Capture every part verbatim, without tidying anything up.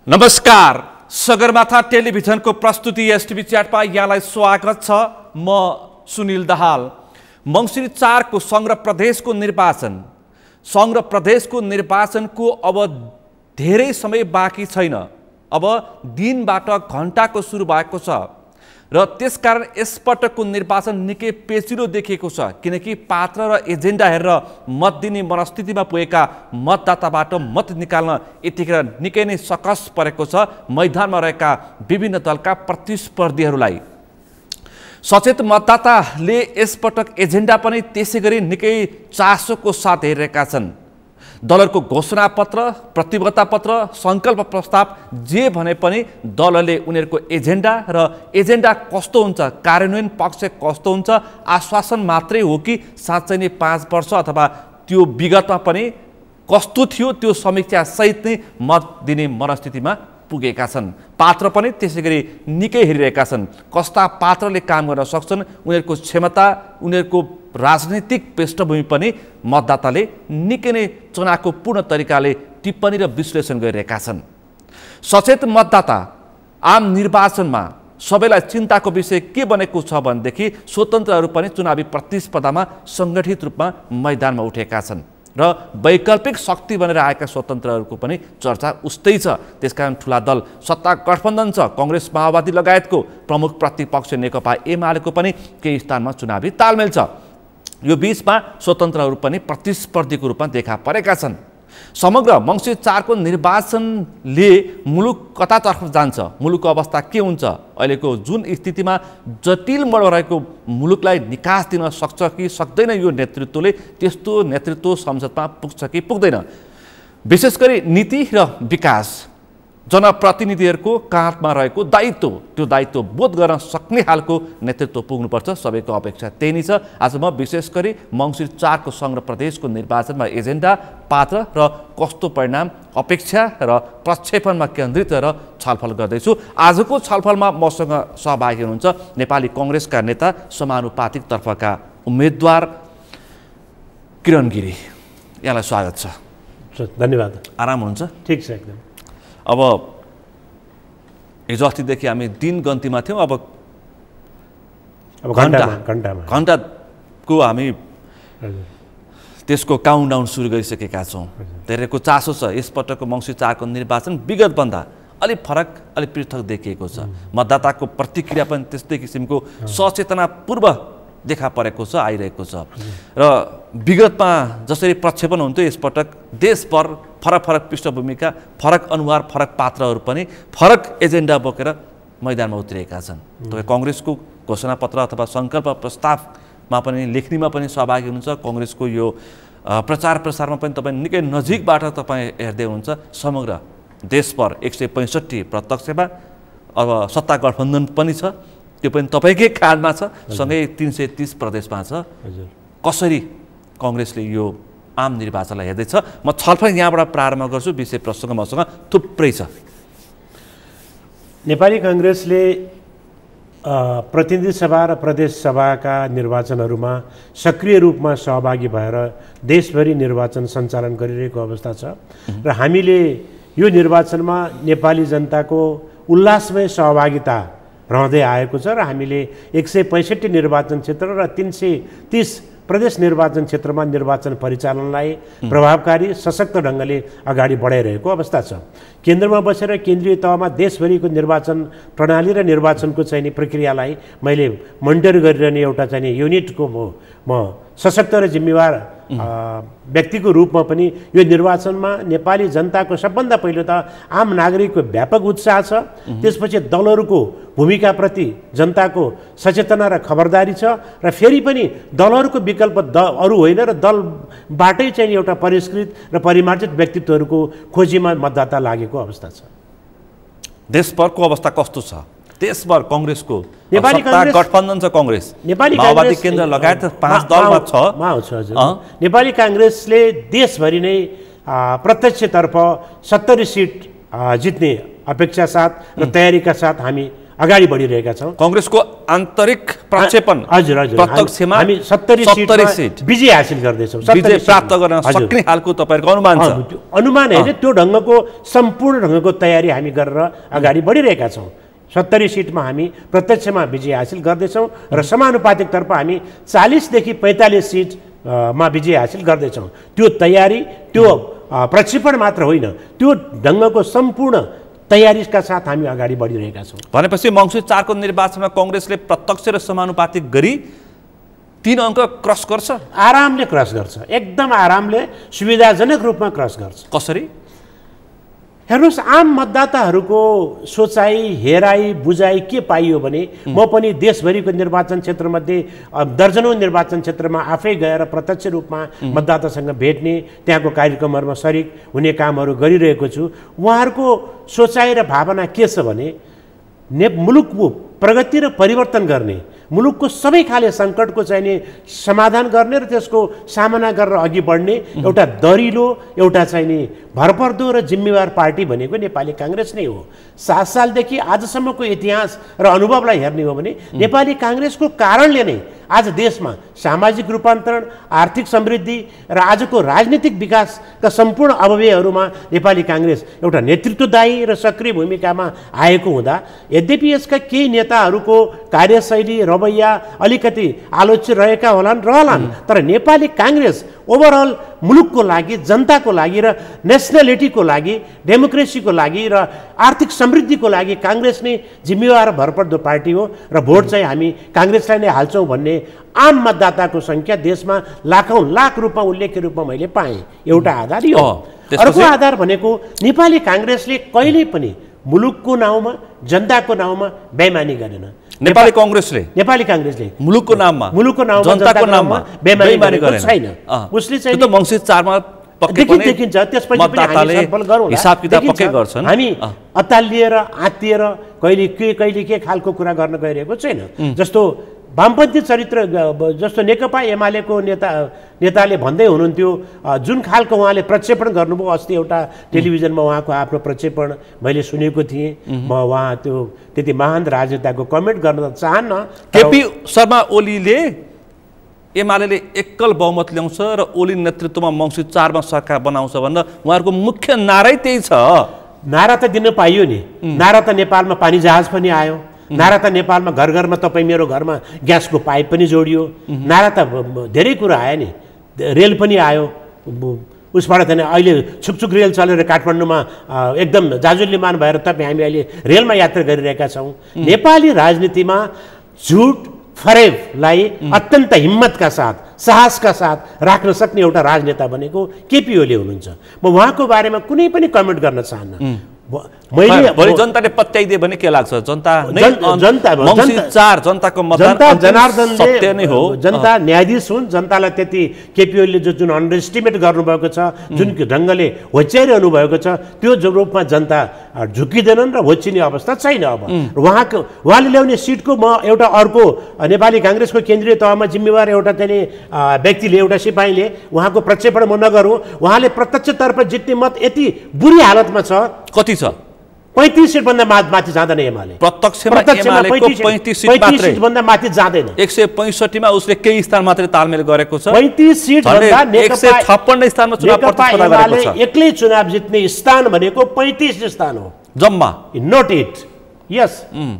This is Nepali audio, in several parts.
नमस्कार, सगरमाथा टेलिभिजनको प्रस्तुति एसटिभी च्याटमा यहाँलाई स्वागत छ। म सुनिल दाहाल। मङ्सिर चारको सङ्घ र प्रदेशको निर्वाचन सङ्घ र प्रदेशको निर्वाचनको अब धेरै समय बाँकी छैन। अब दिनबाट घण्टाको सुरु भएको छ र त्यसकारण यसपटकको निर्वाचन निकै पेचिलो देखिएको छ, किनकि पात्र र एजेन्डा हेरेर मत दिने मनस्थितिमा पुगेका मतदाताबाट मत निकाल्न यतिखेर निकै नै सकस परेको छ मैदानमा रहेका विभिन्न दलका प्रतिस्पर्धीहरूलाई। सचेत मतदाताले यसपटक एजेन्डा पनि त्यसै गरी निकै चासोको साथ हेरिरहेका छन्। दलहरूको घोषणापत्र, प्रतिबद्धता पत्र, सङ्कल्प प्रस्ताव जे भने पनि दलले उनीहरूको एजेन्डा र एजेन्डा कस्तो हुन्छ, कार्यान्वयन पक्ष कस्तो हुन्छ, आश्वासन मात्रै हो कि साँच्चै नै पाँच वर्ष अथवा त्यो विगतमा पनि कस्तो थियो त्यो समीक्षा सहित नै मत दिने मनस्थितिमा पुगेका छन्। पात्र पनि त्यसै गरी निकै हेरिरहेका छन्। कस्ता पात्रले काम गर्न सक्छन्, उनीहरूको क्षमता, उनीहरूको राजनीतिक पृष्ठभूमि पनि मतदाताले निकै नै चुनावपूर्ण तरिकाले टिप्पणी र विश्लेषण गरिरहेका छन्। सचेत मतदाता आम निर्वाचनमा सबैलाई चिन्ताको विषय के बनेको छ भनेदेखि स्वतन्त्रहरू पनि चुनावी प्रतिस्पर्धामा सङ्गठित रूपमा मैदानमा उठेका छन् र वैकल्पिक शक्ति बनेर आएका स्वतन्त्रहरूको पनि चर्चा उस्तै छ। त्यसकारण ठुला दल सत्ता गठबन्धन छ। काङ्ग्रेस, माओवादी लगायतको प्रमुख प्रतिपक्ष नेकपा एमालेको पनि केही स्थानमा चुनावी तालमेल छ। यो बीचमा स्वतन्त्रहरू पनि प्रतिस्पर्धीको रूपमा देखा परेका छन्। समग्र मङ्सिर चारको निर्वाचनले मुलुक कतातर्फ जान्छ, मुलुकको अवस्था के हुन्छ, अहिलेको जुन स्थितिमा जटिल मोडमा रहेको मुलुकलाई निकास दिन सक्छ कि सक्दैन यो नेतृत्वले, त्यस्तो नेतृत्व संसदमा पुग्छ कि पुग्दैन। विशेष गरी नीति र विकास जनप्रतिनिधिहरूको काँधमा रहेको दायित्व, त्यो दायित्व बोध गर्न सक्ने खालको नेतृत्व पुग्नुपर्छ। सबैको अपेक्षा त्यही नै छ। आज म विशेष गरी मङ्सिर चारको सङ्घ र प्रदेशको निर्वाचनमा एजेन्डा, पात्र र कस्तो परिणाम, अपेक्षा र प्रक्षेपणमा केन्द्रित रहेर छलफल गर्दैछु। आजको छलफलमा मसँग सहभागी हुनुहुन्छ नेपाली कङ्ग्रेसका नेता, समानुपातिक तर्फका उम्मेदवार किरण गिरी। यहाँलाई स्वागत छ। धन्यवाद। आराम हुनुहुन्छ? ठिक छ एकदम। अब हिजो अस्तिदेखि हामी दिन गन्तीमा थियौँ। अब अब घन्टामा घन्टामा घन्टाको हामी त्यसको काउन्टडाउन सुरु गरिसकेका छौँ। धेरैको चासो छ यसपटकको मङ्सिर चारको निर्वाचन विगतभन्दा अलिक फरक, अलिक पृथक देखिएको छ। मतदाताको प्रतिक्रिया पनि त्यस्तै किसिमको सचेतनापूर्व देखा परेको छ, आइरहेको छ। र विगतमा जसरी प्रक्षेपण हुन्थ्यो, यसपटक देशभर फरक फरक पृष्ठभूमिका, फरक अनुहार, फरक पात्रहरू पनि फरक एजेन्डा बोकेर मैदानमा उत्रिएका छन्। तपाईँ कङ्ग्रेसको घोषणापत्र अथवा सङ्कल्प प्रस्तावमा पनि लेख्नेमा पनि सहभागी हुनुहुन्छ। कङ्ग्रेसको यो प्रचार प्रसारमा पनि तपाईँ निकै नजिकबाट तपाईँ हेर्दै हुनुहुन्छ। समग्र देशभर एक सय पैँसठी प्रत्यक्षमा अब सत्ता गठबन्धन पनि छ, त्यो पनि तपाईँकै काँधमा छ। सँगै तीन सय तिस प्रदेशमा छ। कसरी कङ्ग्रेसले यो आम निर्वाचनलाई हेर्दैछ, म छलफल यहाँबाट प्रारम्भ गर्छु। विषय प्रसङ्ग मसँग थुप्रै छ। नेपाली कङ्ग्रेसले प्रतिनिधि सभा र प्रदेश सभाका निर्वाचनहरूमा सक्रिय रूपमा सहभागी भएर देशभरि निर्वाचन सञ्चालन गरिरहेको अवस्था छ र हामीले यो निर्वाचनमा नेपाली जनताको उल्लासमय सहभागिता रहँदै आएको छ र हामीले एक सय पैँसठी निर्वाचन क्षेत्र र तिन सय तिस प्रदेश निर्वाचन क्षेत्रमा निर्वाचन परिचालनलाई प्रभावकारी सशक्त ढङ्गले अगाडि बढाइरहेको अवस्था छ। केन्द्रमा बसेर केन्द्रीय तहमा देशभरिको निर्वाचन प्रणाली र निर्वाचनको चाहिने प्रक्रियालाई मैले मोनिटर गरिरहने एउटा चाहिने युनिटको म सशक्त र जिम्मेवार व्यक्तिको रूपमा पनि यो निर्वाचनमा नेपाली जनताको सबभन्दा पहिलो त आम नागरिकको व्यापक उत्साह छ। त्यसपछि दलहरूको भूमिकाप्रति जनताको सचेतना र खबरदारी छ र फेरि पनि दलहरूको विकल्प द अरू होइन र दलबाटै चाहिँ एउटा परिष्कृत र परिमार्जित व्यक्तित्वहरूको खोजीमा मतदाता लागेको अवस्था छ। देशभरको अवस्था कस्तो छ? देशभर कङ्ग्रेसको नेपाली गठबन्धन छ, कङ्ग्रेस, नेपाली माओवादी केन्द्र लगायत पाँच दलमा छ। नेपाली काङ्ग्रेसले देशभरि नै प्रत्यक्षतर्फ सत्तरी सिट जित्ने अपेक्षा साथ र तयारीका साथ हामी अगाडि बढिरहेका छौँ। कांग्रेसको आन्तरिक प्रक्षेपण हजुर हजुर प्रत्यक्षमा हामी सत्तरी सीट विजय हासिल गर्दैछौँ, विजय प्राप्त गर्न सक्ने खालको तपाईहरुको अनुमान छ। अनुमान हैन, त्यो ढङ्गको सम्पूर्ण ढङ्गको तयारी हामी गरेर अगाडि बढिरहेका छौँ। सत्तरी सिटमा हामी प्रत्यक्षमा विजय हासिल गर्दैछौँ र समानुपातिकतर्फ हामी चालिसदेखि पैँतालिस सिटमा विजय हासिल गर्दैछौँ। त्यो तयारी, त्यो प्रक्षेपण मात्र होइन, त्यो ढङ्गको सम्पूर्ण तयारीका साथ हामी अगाडि बढिरहेका छौँ। भनेपछि मङ्सिर चारको निर्वाचनमा कांग्रेसले प्रत्यक्ष र समानुपातिक गरी तीन अङ्क क्रस गर्छ, आरामले क्रस गर्छ, एकदम आरामले सुविधाजनक रूपमा क्रस गर्छ। कसरी? हेर्नुहोस्, आम मतदाताहरूको सोचाइ, हेराइ, बुझाइ के पाइयो भने म पनि देशभरिको निर्वाचन क्षेत्रमध्ये दर्जनौँ निर्वाचन क्षेत्रमा आफै गएर प्रत्यक्ष रूपमा मतदातासँग भेट्ने, त्यहाँको कार्यक्रमहरूमा सरिक हुने कामहरू गरिरहेको छु। उहाँहरूको सोचाइ र भावना के छ भने ने मुलुकको प्रगति र परिवर्तन गर्ने, मुलुकको सबै खाले सङ्कटको चाहिँ नि समाधान गर्ने र त्यसको सामना गरेर अघि बढ्ने एउटा दरिलो, एउटा चाहिँ नि भरपर्दो र जिम्मेवार पार्टी भनेको नेपाली काङ्ग्रेस नै हो। सात सालदेखि आजसम्मको इतिहास र अनुभवलाई हेर्ने हो भने नेपाली काङ्ग्रेसको कारणले नै आज देशमा सामाजिक रूपान्तरण, आर्थिक समृद्धि र आजको राजनीतिक विकासका सम्पूर्ण अवयवहरूमा नेपाली काङ्ग्रेस एउटा नेतृत्वदायी र सक्रिय भूमिकामा आएको हुँदा, यद्यपि यसका केही नेताहरूको कार्यशैली, रवैया अलिकति आलोच्य रहेका होलान् रहलान्, तर नेपाली काङ्ग्रेस ओभरअल मुलुकको लागि, जनताको लागि र नेसनलिटीको लागि, डेमोक्रेसीको लागि र आर्थिक समृद्धिको लागि काङ्ग्रेस नै जिम्मेवार भरपर्दो पार्टी हो र भोट चाहिँ हामी काङ्ग्रेसलाई नै हाल्छौँ भन्ने आम मतदाताको सङ्ख्या देशमा लाखौँ लाख रूपमा उल्लेख्य रूपमा मैले पाएँ। एउटा आधार यो। अर्को आधार भनेको नेपाली काङ्ग्रेसले कहिल्यै पनि मुलुकको नाउँमा, जनताको नाउँमा बेइमानी गरेन। नेपाली कांग्रेसले नेपाली कांग्रेसले मुलुकको नाममा, मुलुकको नाममा, जनताको नाममा बेइमानी गरेको छैन। उसले चाहिँ त्यो त मङ्सिर चारमा पक्कै पनि देखिन्छ। त्यसपछि पनि हामी छलफल गरौँ, हिसाब किताब पक्कै गर्छन्। हामी अत्तालिएर आत्तिएर कहिले के कहिले के खालको कुरा गर्न गइरहेको छैन। जस्तो वामपन्थी चरित्र, जस्तो नेकपा एमालेको नेता नेताले भन्दै हुनुहुन्थ्यो, जुन खालको उहाँले प्रक्षेपण गर्नुभयो अस्ति एउटा टेलिभिजनमा, उहाँको आफ्नो प्रक्षेपण मैले सुनेको थिएँ। म उहाँ त्यो त्यति महान राजनेताको कमेन्ट गर्न त चाहन्न। केपी शर्मा ओलीले एमाले एकल बहुमत ल्याउँछ र ओली नेतृत्वमा मङ्सिर चारमा सरकार बनाउँछ भनेर उहाँहरूको मुख्य नारै त्यही छ। नारा त दिन पाइयो नि। नारा त नेपालमा पानी जहाज पनि आयो, नारा त नेपालमा घर घरमा तपाईँ मेरो घरमा ग्यासको पाइप पनि जोडियो, नारा त धेरै कुरा आयो नि, रेल पनि आयो। उसबाट त अहिले छुकछुक रेल चलेर काठमाडौँमा एकदम जाजुल्यमान भएर तपाईँ हामी अहिले रेलमा यात्रा गरिरहेका छौँ। नेपाली राजनीतिमा झुट फरेबलाई अत्यन्त हिम्मतका साथ, साहसका साथ राख्न सक्ने एउटा राजनेता भनेको केपी ओली हुनुहुन्छ। म उहाँको बारेमा कुनै पनि कमेन्ट गर्न चाहन्न। मैले भोलि जनताले पत्याइदिए भने के लाग्छ? जनता जनता चार जनताको मतदान जनार्दन सत्य नै हो। जनता न्यायाधीश हुन्। जनतालाई त्यति केपी ओलीले जो जुन अन्डर एस्टिमेट गर्नुभएको छ, जुन ढङ्गले होच्याइरहनु भएको छ, त्यो रूपमा जनता झुकिँदैनन् र होचिने अवस्था छैन। अब उहाँको उहाँले ल्याउने सिटको म एउटा अर्को नेपाली काङ्ग्रेसको केन्द्रीय तहमा जिम्मेवार एउटा चाहिँ व्यक्तिले, एउटा सिपाहीले उहाँको प्रक्षेपण म नगरौँ। उहाँले प्रत्यक्षतर्फ जित्ने मत यति बुरी हालतमा छ। कति छ? पैँतिस सिटभन्दा माथि जाँदैन एमाले। प्रत्यक्षमा पैँतिस सिटभन्दा माथि जाँदैन। एक सय पैँसठीमा उसले केही स्थान मात्रै तालमेल गरेको छ। पैँतिस सिटभन्दा एक सय छप्पन्न स्थानमा चुनाव प्रतिस्पर्धा गरेको छ। एक्लै चुनाव जित्ने स्थान भनेको पैँतिस स्थान हो जम्मा। Note it. यस,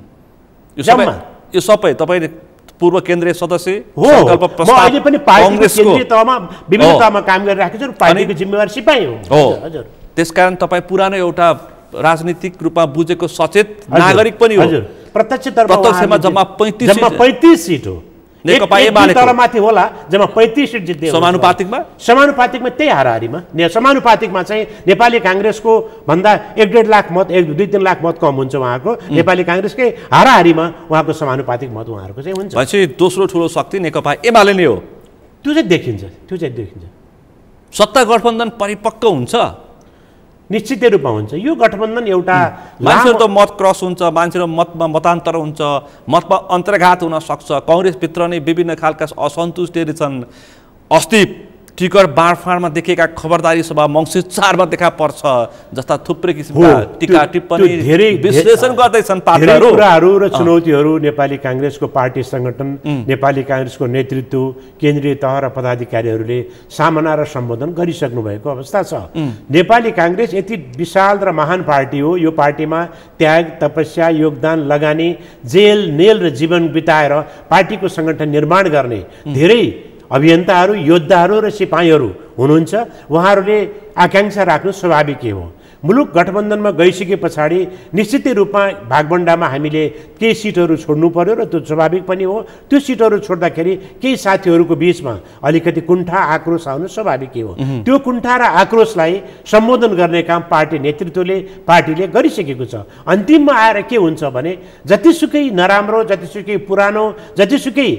यो सबै तपाईँले पूर्व केन्द्रीय सदस्य हो। म अहिले पनि पार्टीको केन्द्रीय तहमा विभिन्न तहमा काम गरिरहेको छु। पार्टीको जिम्मेवार सिपाही हो। हजुर, त्यसकारण तपाईँ पुरानो एउटा राजनीतिक रूपमा बुझेको सचेत नागरिक पनि हो। हजुर, प्रत्यक्षतर्फ प्रत्यक्षमा जम्मा पैँतिस जम्मा पैँतिस सिट हो। नेकपा एमालेको तलमाथि होला जम्मा पैँतिस सिट जित्दै। समानुपातिकमा समानुपातिकमा त्यही हाराहारीमा समानुपातिकमा चाहिँ नेपाली काङ्ग्रेसको भन्दा एक डेढ लाख मत, एक दुई तिन लाख मत कम हुन्छ उहाँको। नेपाली काङ्ग्रेसकै हाराहारीमा उहाँको समानुपातिक मत उहाँहरूको चाहिँ हुन्छ। भनेपछि दोस्रो ठुलो शक्ति नेकपा एमाले नै हो। त्यो चाहिँ देखिन्छ, त्यो चाहिँ देखिन्छ। सत्ता गठबन्धन परिपक्व हुन्छ, निश्चित रूपमा हुन्छ। यो गठबन्धन एउटा मान्छेहरू त मत क्रस हुन्छ, मान्छेहरू मतमा मतान्तर हुन्छ, मतमा अन्तर्घात हुन सक्छ। काङ्ग्रेसभित्र नै विभिन्न खालका असन्तुष्टिहरू छन्। अस्ति टिकट बाँडफाँडमा देखिएका खबरदारी सभा मङ्सिर चारमा देखा पर्छ जस्ता थुप्रै किसिमका टीका टिप्पणी विश्लेषण गर्दैछन् पात्रहरू। कुराहरू र चुनौतीहरू नेपाली काङ्ग्रेसको पार्टी सङ्गठन, नेपाली काङ्ग्रेसको नेतृत्व, केन्द्रीय तह र पदाधिकारीहरूले सामना र सम्बोधन गरिसक्नु भएको अवस्था छ। नेपाली काङ्ग्रेस यति विशाल र महान पार्टी हो। यो पार्टीमा त्याग, तपस्या, योगदान, लगानी, जेल नेल र जीवन बिताएर पार्टीको सङ्गठन निर्माण गर्ने धेरै अभियन्ताहरू, योद्धाहरू र सिपाहीहरू हुनुहुन्छ। उहाँहरूले आकाङ्क्षा राख्नु स्वाभाविक हो। मुलुक गठबन्धनमा गइसके पछाडि निश्चित रूपमा भागबन्डामा हामीले केही सिटहरू छोड्नु पर्यो र त्यो स्वाभाविक पनि हो। त्यो सिटहरू छोड्दाखेरि केही साथीहरूको बिचमा अलिकति कुण्ठा आक्रोश आउनु स्वाभाविक हो। त्यो कुण्ठा र आक्रोशलाई सम्बोधन गर्ने काम पार्टी नेतृत्वले पार्टीले गरिसकेको छ। अन्तिममा आएर के हुन्छ भने जतिसुकै नराम्रो, जतिसुकै पुरानो, जतिसुकै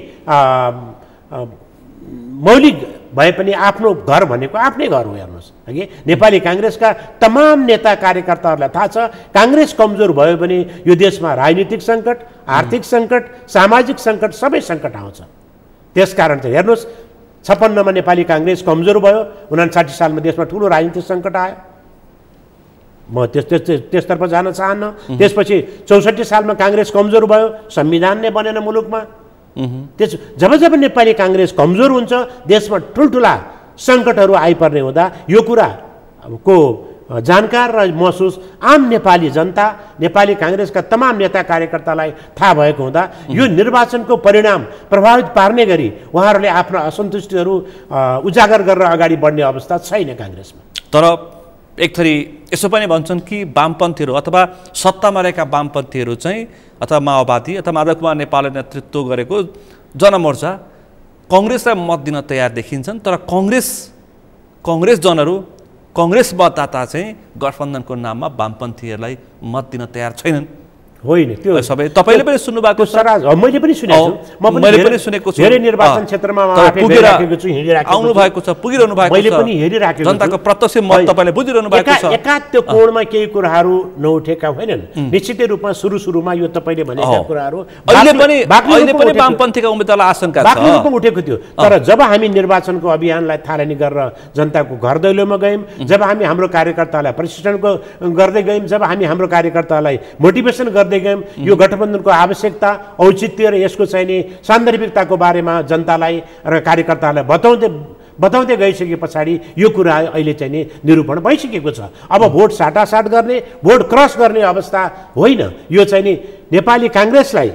मौलिक भए पनि आफ्नो घर भनेको आफ्नै घर हो। हेर्नुहोस् अघि नेपाली काङ्ग्रेसका तमाम नेता कार्यकर्ताहरूलाई थाहा छ काङ्ग्रेस कमजोर भयो भने यो देशमा राजनीतिक सङ्कट, आर्थिक सङ्कट, सामाजिक सङ्कट, सबै सङ्कट आउँछ। त्यसकारण चाहिँ हेर्नुहोस् छप्पन्नमा नेपाली काङ्ग्रेस कमजोर भयो, उनासाठी सालमा देशमा ठुलो राजनीतिक सङ्कट आयो। म त्यस त्यस त्यसतर्फ जान चाहन्न। त्यसपछि चौसठी सालमा काङ्ग्रेस कमजोर भयो, संविधान नै बनेन मुलुकमा। त्यस जब जब नेपाली काङ्ग्रेस कमजोर हुन्छ देशमा ठुल्ठुला सङ्कटहरू आइपर्ने हुँदा यो कुराको जानकार र महसुस आम नेपाली जनता, नेपाली काङ्ग्रेसका तमाम नेता कार्यकर्तालाई थाहा भएको हुँदा यो निर्वाचनको परिणाम प्रभावित पार्ने गरी उहाँहरूले आफ्ना असन्तुष्टिहरू उजागर गरेर अगाडि बढ्ने अवस्था छैन काङ्ग्रेसमा। तर एक थरी यसो पनि भन्छन् कि वामपन्थीहरू अथवा सत्तामा रहेका वामपन्थीहरू चाहिँ अथवा माओवादी अथवा माधव कुमार नेपालले नेतृत्व गरेको जनमोर्चा कङ्ग्रेसलाई मत दिन तयार देखिन्छन्। तर कङ्ग्रेस कङ्ग्रेसजनहरू, कङ्ग्रेस मतदाता चाहिँ गठबन्धनको नाममा वामपन्थीहरूलाई मत दिन तयार छैनन्। होइन, त्यो सबै तपाईँले पनि सुन्नु भएको छ। मैले पनि सुनेको छु। म मैले पनि सुनेको छु। धेरै निर्वाचन क्षेत्रमा पुगेर आउनु भएको छ, पुगिरहनु भएको छ। मैले पनि हेरिराखेको छु। जनताको प्रत्यक्ष मत तपाईँले बुझिरहनु भएको छ। एकाध त्यो कोणमा केही कुराहरू नउठेका होइनन्। निश्चितै रूपमा सुरु सुरुमा यो तपाईँले भनेका कुराहरू अहिले पनि अहिले पनि वामपन्थीका उम्मेदवारलाई आशंका छ, बाक्लो रूपमा उठेको थियो। तर जब हामी निर्वाचनको अभियानलाई थालनी गरेर जनताको घर दैलोमा गयौँ, जब हामी हाम्रो कार्यकर्तालाई प्रशिक्षणको गर्दै गयौँ, जब हामी हाम्रो कार्यकर्तालाई मोटिभेसन गर्दै गयौँ, यो गठबन्धनको आवश्यकता, औचित्य र यसको चाहिँ नि सान्दर्भिकताको बारेमा जनतालाई र कार्यकर्तालाई बताउँदै बताउँदै गइसके पछाडि यो कुरा अहिले चाहिँ नि निरूपण भइसकेको छ। अब भोट साटासाट गर्ने, भोट क्रस गर्ने अवस्था होइन। यो चाहिँ नि नेपाली काङ्ग्रेसलाई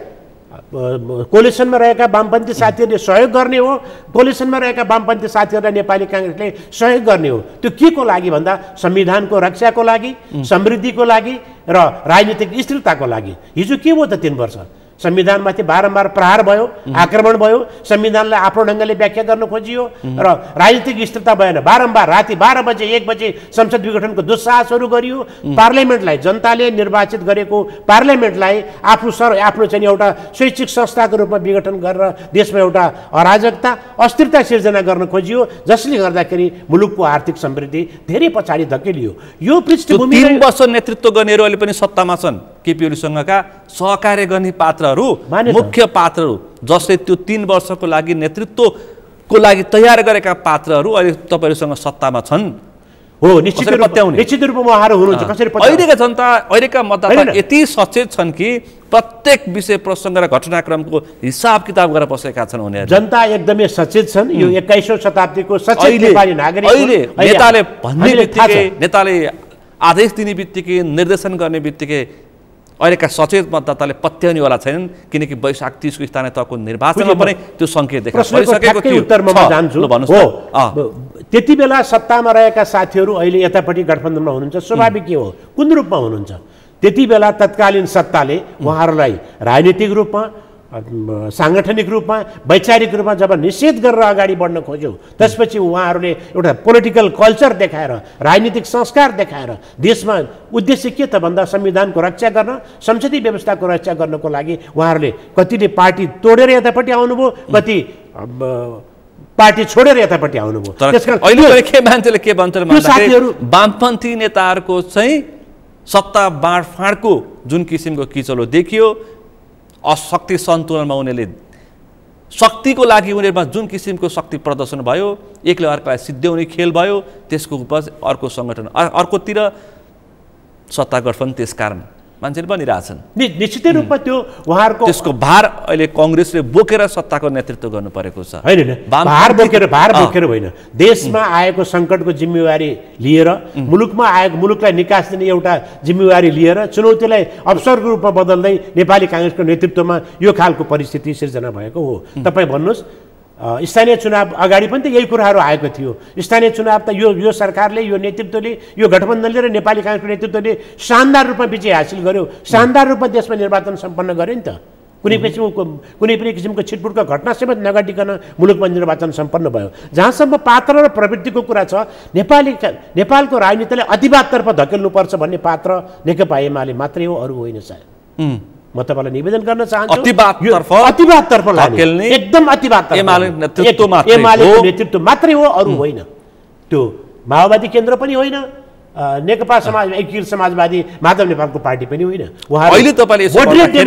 कोलिसनमा रहेका वामपन्थी साथीहरूले सहयोग गर्ने हो, कोलिसनमा रहेका वामपन्थी साथीहरूलाई नेपाली काङ्ग्रेसले सहयोग गर्ने हो। त्यो के को लागि भन्दा संविधानको रक्षाको लागि, समृद्धिको लागि र राजनीतिक स्थिरताको लागि। हिजो के भयो त तीन वर्ष संविधानमाथि बारम्बार प्रहार भयो, आक्रमण भयो, संविधानलाई आफ्नो ढङ्गले व्याख्या गर्न खोजियो र राजनीतिक स्थिरता भएन। बारम्बार राति बाह्र बजे एक बजे संसद विघटनको दुस्साहसहरू गरियो। पार्लियामेन्टलाई, जनताले निर्वाचित गरेको पार्लियामेन्टलाई आफू सर आफ्नो चाहिँ एउटा शैक्षिक संस्थाको रूपमा विघटन गरेर देशमा एउटा अराजकता, अस्थिरता सिर्जना गर्न खोजियो, जसले गर्दाखेरि मुलुकको आर्थिक समृद्धि धेरै पछाडि धकेलियो। यो पृष्ठभूमि तीन वर्ष नेतृत्व गर्नेहरू अहिले पनि सत्तामा छन्। केपी ओलीसँगका सहकार्य गर्ने पात्रहरू, मुख्य पात्रहरू जसले त्यो तीन वर्षको लागि नेतृत्वको लागि तयार गरेका पात्रहरू अहिले तपाईँहरूसँग सत्तामा छन्। हो, निश्चित रूपमा निश्चित रूपमा उहाँहरू हुनुहुन्छ। कसरी अहिलेका जनता, अहिलेका मतदाता यति सचेत छन् कि प्रत्येक विषय प्रसङ्ग र घटनाक्रमको हिसाब किताब गरेर बसेका छन् उनीहरू। जनता एकदमै सचेत छन्। यो एक्काइसौँ शताब्दीको सचेत नेपाली नागरिक अहिले नेताले भन्ने बित्तिकै, नेताले आदेश दिने बित्तिकै, निर्देशन गर्ने बित्तिकै अहिलेका सचेत मतदाताले पत्याउनेवाला छैनन्, किनकि वैशाख तीसको स्थानीय तहको निर्वाचनमा पनि त्यो सङ्केत देखा परिसकेको थियो। उत्तरमा म जान्छु। हो, त्यति बेला सत्तामा रहेका साथीहरू अहिले यतापट्टि गठबन्धनमा हुनुहुन्छ, स्वाभाविक हो। कुन रूपमा हुनुहुन्छ? त्यति बेला तत्कालीन सत्ताले उहाँहरूलाई राजनीतिक रूपमा, साङ्गठनिक रूपमा, वैचारिक रूपमा जब निषेध गरेर अगाडि बढ्न खोज्यो, त्यसपछि उहाँहरूले एउटा पोलिटिकल कल्चर देखाएर, राजनीतिक संस्कार देखाएर देशमा उद्देश्य के त भन्दा संविधानको रक्षा गर्न, संसदीय व्यवस्थाको रक्षा गर्नको लागि उहाँहरूले कतिले पार्टी तोडेर यतापट्टि आउनुभयो, कति पार्टी छोडेर यतापट्टि आउनुभयो। त्यसकारण अहिले के मान्छेले के भन्छन् भन्दाखेरि वामपन्थी नेताहरूको चाहिँ सत्ता बाँडफाँडको जुन किसिमको किचलो देखियो, अशक्ति सन्तुलनमा उनीहरूले शक्तिको लागि उनीहरूमा जुन किसिमको शक्ति प्रदर्शन भयो, एकले अर्कालाई सिद्ध्याउने खेल भयो, त्यसको उपज अर्को सङ्गठन अर्कोतिर सत्ता गठबन्धन त्यसकारण मान्छेले बनिरहेछन्। निश्चितै रूपमा त्यो उहाँहरूको त्यसको भार अहिले कङ्ग्रेसले बोकेर सत्ताको नेतृत्व गर्नु परेको छ। होइन, भार बोकेर भार बोकेर होइन, देशमा आएको सङ्कटको जिम्मेवारी लिएर, मुलुकमा आएको मुलुकलाई निकास दिने एउटा जिम्मेवारी लिएर चुनौतीलाई अवसरको रूपमा बदल्दै नेपाली काङ्ग्रेसको नेतृत्वमा यो खालको परिस्थिति सिर्जना भएको हो। तपाईँ भन्नुहोस्, स्थानीय चुनाव अगाडि पनि त यही कुराहरू आएको थियो। स्थानीय चुनाव त यो यो सरकारले, यो नेतृत्वले, यो गठबन्धनले र नेपाली काङ्ग्रेसको नेतृत्वले शानदार रूपमा विजय हासिल गर्यो, शानदार रूपमा देशमा निर्वाचन सम्पन्न गर्यो नि त। कुनै किसिमको कुनै पनि किसिमको छिटपुटको घटना समेत नघटिकन मुलुकमा निर्वाचन सम्पन्न भयो। जहाँसम्म पात्र र प्रवृत्तिको कुरा छ, नेपाली नेपालको राजनीतिलाई अतिवादतर्फ धकेल्नुपर्छ भन्ने पात्र नेकपा एमाले मात्रै हो, अरू होइन सायद। म तपाईँलाई निवेदन गर्न चाहन्छु, अतिवादतर्फ अतिवादतर्फ लाग्ने एकदम अतिवादतर्फ एमाले नेतृत्व मात्रै हो, एमालेको नेतृत्व मात्रै हो, अरू होइन। त्यो माओवादी केन्द्र पनि होइन, नेकपा समाज एकीकृत समाजवादी माधव नेपालको पार्टी पनि होइन। अहिले तपाईँले यसो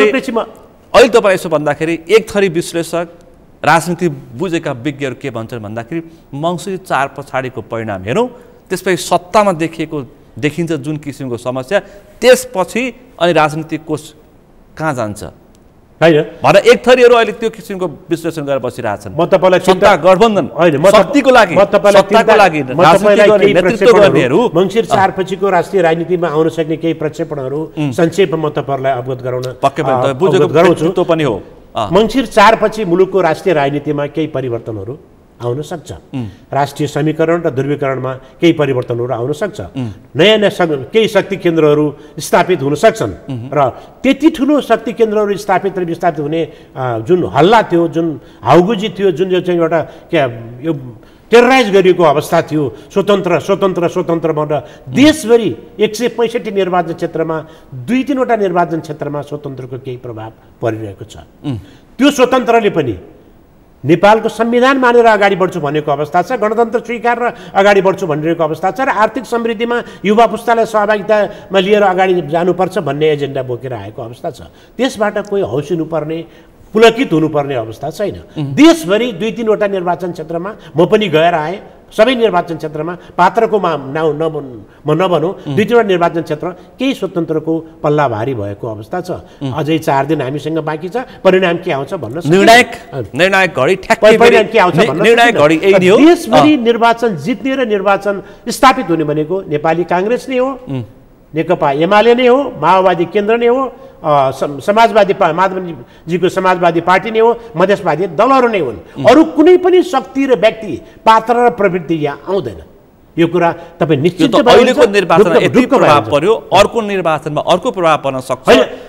अहिले तपाईँले यसो भन्दाखेरि एक थरी विश्लेषक राजनीति बुझेका विज्ञहरू के भन्छन् भन्दाखेरि मङ्सिर चार पछाडिको परिणाम हेरौँ, त्यसपछि सत्तामा देखिएको देखिन्छ जुन किसिमको समस्या, त्यसपछि अनि राजनीतिक कोष कहाँ जान्छ होइन भनेर एक थरीहरू अहिले त्यो किसिमको विश्लेषण गरेर बसिरहेछन्। म तपाईँलाई सत्ता गठबन्धन होइन, शक्तिको लागि, सत्ताको लागि नेतृत्व गर्नेहरू मङ्सिर चार पछिको राष्ट्रिय राजनीतिमा आउन सक्ने केही प्रक्षेपणहरू संक्षेपमा म तपाईँलाई अवगत गराउन पक्कै पनि बुझेको गराउँछु पनि हो। मङ्सिर चार पछि मुलुकको राष्ट्रिय राजनीतिमा केही परिवर्तनहरू आउन सक्छ। राष्ट्रिय समीकरण र ध्रुवीकरणमा केही परिवर्तनहरू आउन सक्छ। नयाँ नयाँ केही शक्ति केन्द्रहरू स्थापित हुन सक्छन् र त्यति ठुलो शक्ति केन्द्रहरू स्थापित र विस्थापित हुने जुन हल्ला थियो, जुन हाउगुजी थियो, जुन यो चाहिँ एउटा क्या यो टेरराइज गरिएको अवस्था थियो, स्वतन्त्र स्वतन्त्र स्वतन्त्र भनेर देशभरि एक सय पैँसठी निर्वाचन क्षेत्रमा दुई तिनवटा निर्वाचन क्षेत्रमा स्वतन्त्रको केही प्रभाव परिरहेको छ। त्यो स्वतन्त्रले पनि नेपालको संविधान मानेर अगाडि बढ्छु भनेको अवस्था छ, गणतन्त्र स्वीकार र अगाडि बढ्छु भनिरहेको अवस्था छ र आर्थिक समृद्धिमा युवा पुस्तालाई सहभागितामा लिएर अगाडि जानुपर्छ भन्ने एजेन्डा बोकेर आएको अवस्था छ। त्यसबाट कोही हौसिनुपर्ने, पुलकित हुनुपर्ने अवस्था छैन। देशभरि दुई तिनवटा निर्वाचन क्षेत्रमा म पनि गएर आएँ, सबै निर्वाचन क्षेत्रमा पात्रको मा नाउँ नभन् म नभनौँ, दुई तिनवटा निर्वाचन क्षेत्र केही स्वतन्त्रको पल्ला भारी भएको अवस्था छ। अझै चार दिन हामीसँग बाँकी छ, परिणाम के आउँछ भन्न निर्णायक निर्णायक घडी ठ्याक्कै परिणाम के आउँछ भन्न निर्णायक घडी यही हो। देशभरि निर्वाचन जित्ने र निर्वाचन स्थापित हुने भनेको नेपाली काङ्ग्रेस नै हो, नेकपा एमाले नै हो, माओवादी केन्द्र नै हो, समाजवादी माधवजीको समाजवादी पार्टी नै हो, मधेसवादी दलहरू नै हुन्। अरू कुनै पनि शक्ति र व्यक्ति, पात्र र प्रवृत्ति यहाँ आउँदैन। यो कुरा तपाईँ निश्चित अहिलेको निर्वाचनमा यति प्रभाव पर्यो, अर्को निर्वाचनमा अर्को प्रभाव पर्न सक्छ।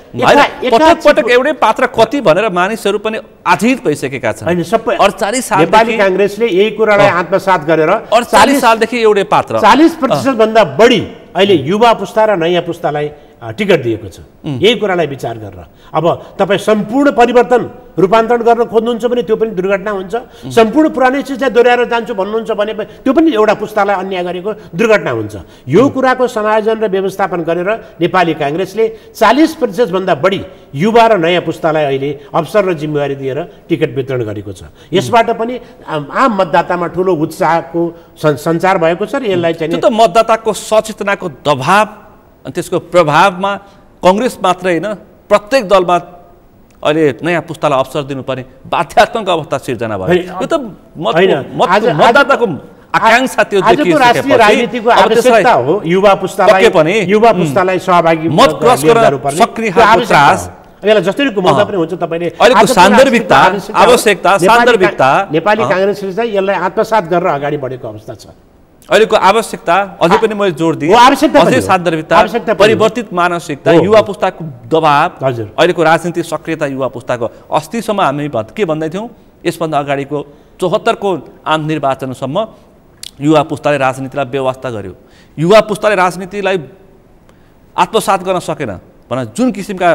पटक पटक एउटै पात्र कति भनेर मानिसहरू पनि आधित भइसकेका छन्। होइन, सबै अडचालिस साल नेपाली काङ्ग्रेसले यही कुरालाई आत्मसात गरेर अडचालिस सालदेखि एउटै पात्र चालिस प्रतिशत भन्दा बढी अहिले युवा पुस्ता र नयाँ पुस्तालाई टिकट दिएको छ। यही कुरालाई विचार गरेर अब तपाईँ सम्पूर्ण परिवर्तन रूपान्तरण गर्न खोज्नुहुन्छ भने त्यो पनि दुर्घटना हुन्छ। सम्पूर्ण पुरानै चिजलाई दोहोऱ्याएर जान्छु भन्नुहुन्छ भने त्यो पनि एउटा पुस्तालाई अन्याय गरेको दुर्घटना हुन्छ। यो कुराको समायोजन र व्यवस्थापन गरेर नेपाली काङ्ग्रेसले चालिस प्रतिशतभन्दा बढी युवा र नयाँ पुस्तालाई अहिले अवसर र जिम्मेवारी दिएर टिकट वितरण गरेको छ। यसबाट पनि आम मतदातामा ठुलो उत्साहको सञ्चार भएको छ र यसलाई चाहिँ त्यो त मतदाताको सचेतनाको दबाव अनि त्यसको प्रभावमा कङ्ग्रेस मात्रै होइन, प्रत्येक दलमा अहिले नयाँ पुस्तालाई अवसर दिनुपर्ने बाध्यात्मक अवस्था सिर्जना भयो। यो त मतदाताको आकांक्षा त्यो राष्ट्रिय राजनीतिको आवश्यकता हो। युवा पुस्तालाई पनि युवा पुस्तालाई सहभागी मत क्रस गर्न सक्रिय प्रयास यसलाई जसरी गुमाउँदा पनि हुन्छ। तपाईँले अहिलेको सान्दर्भिकता आवश्यकता सान्दर्भिकता नेपाली काङ्ग्रेसले चाहिँ यसलाई आत्मसात गरेर अगाडि बढेको अवस्था छ। अहिलेको आवश्यकता अझै पनि मैले जोड दिएँ, अझै सान्दर्भिकता, परिवर्तित मानसिकता, युवा पुस्ताको दबाव, अहिलेको राजनीतिक सक्रियता युवा पुस्ताको। अस्तिसम्म हामी के भन्दै थियौँ, यसभन्दा अगाडिको चौहत्तरको आम निर्वाचनसम्म युवा पुस्ताले राजनीतिलाई व्यवस्था गर्यो, युवा पुस्ताले राजनीतिलाई आत्मसात गर्न सकेन भनेर जुन किसिमका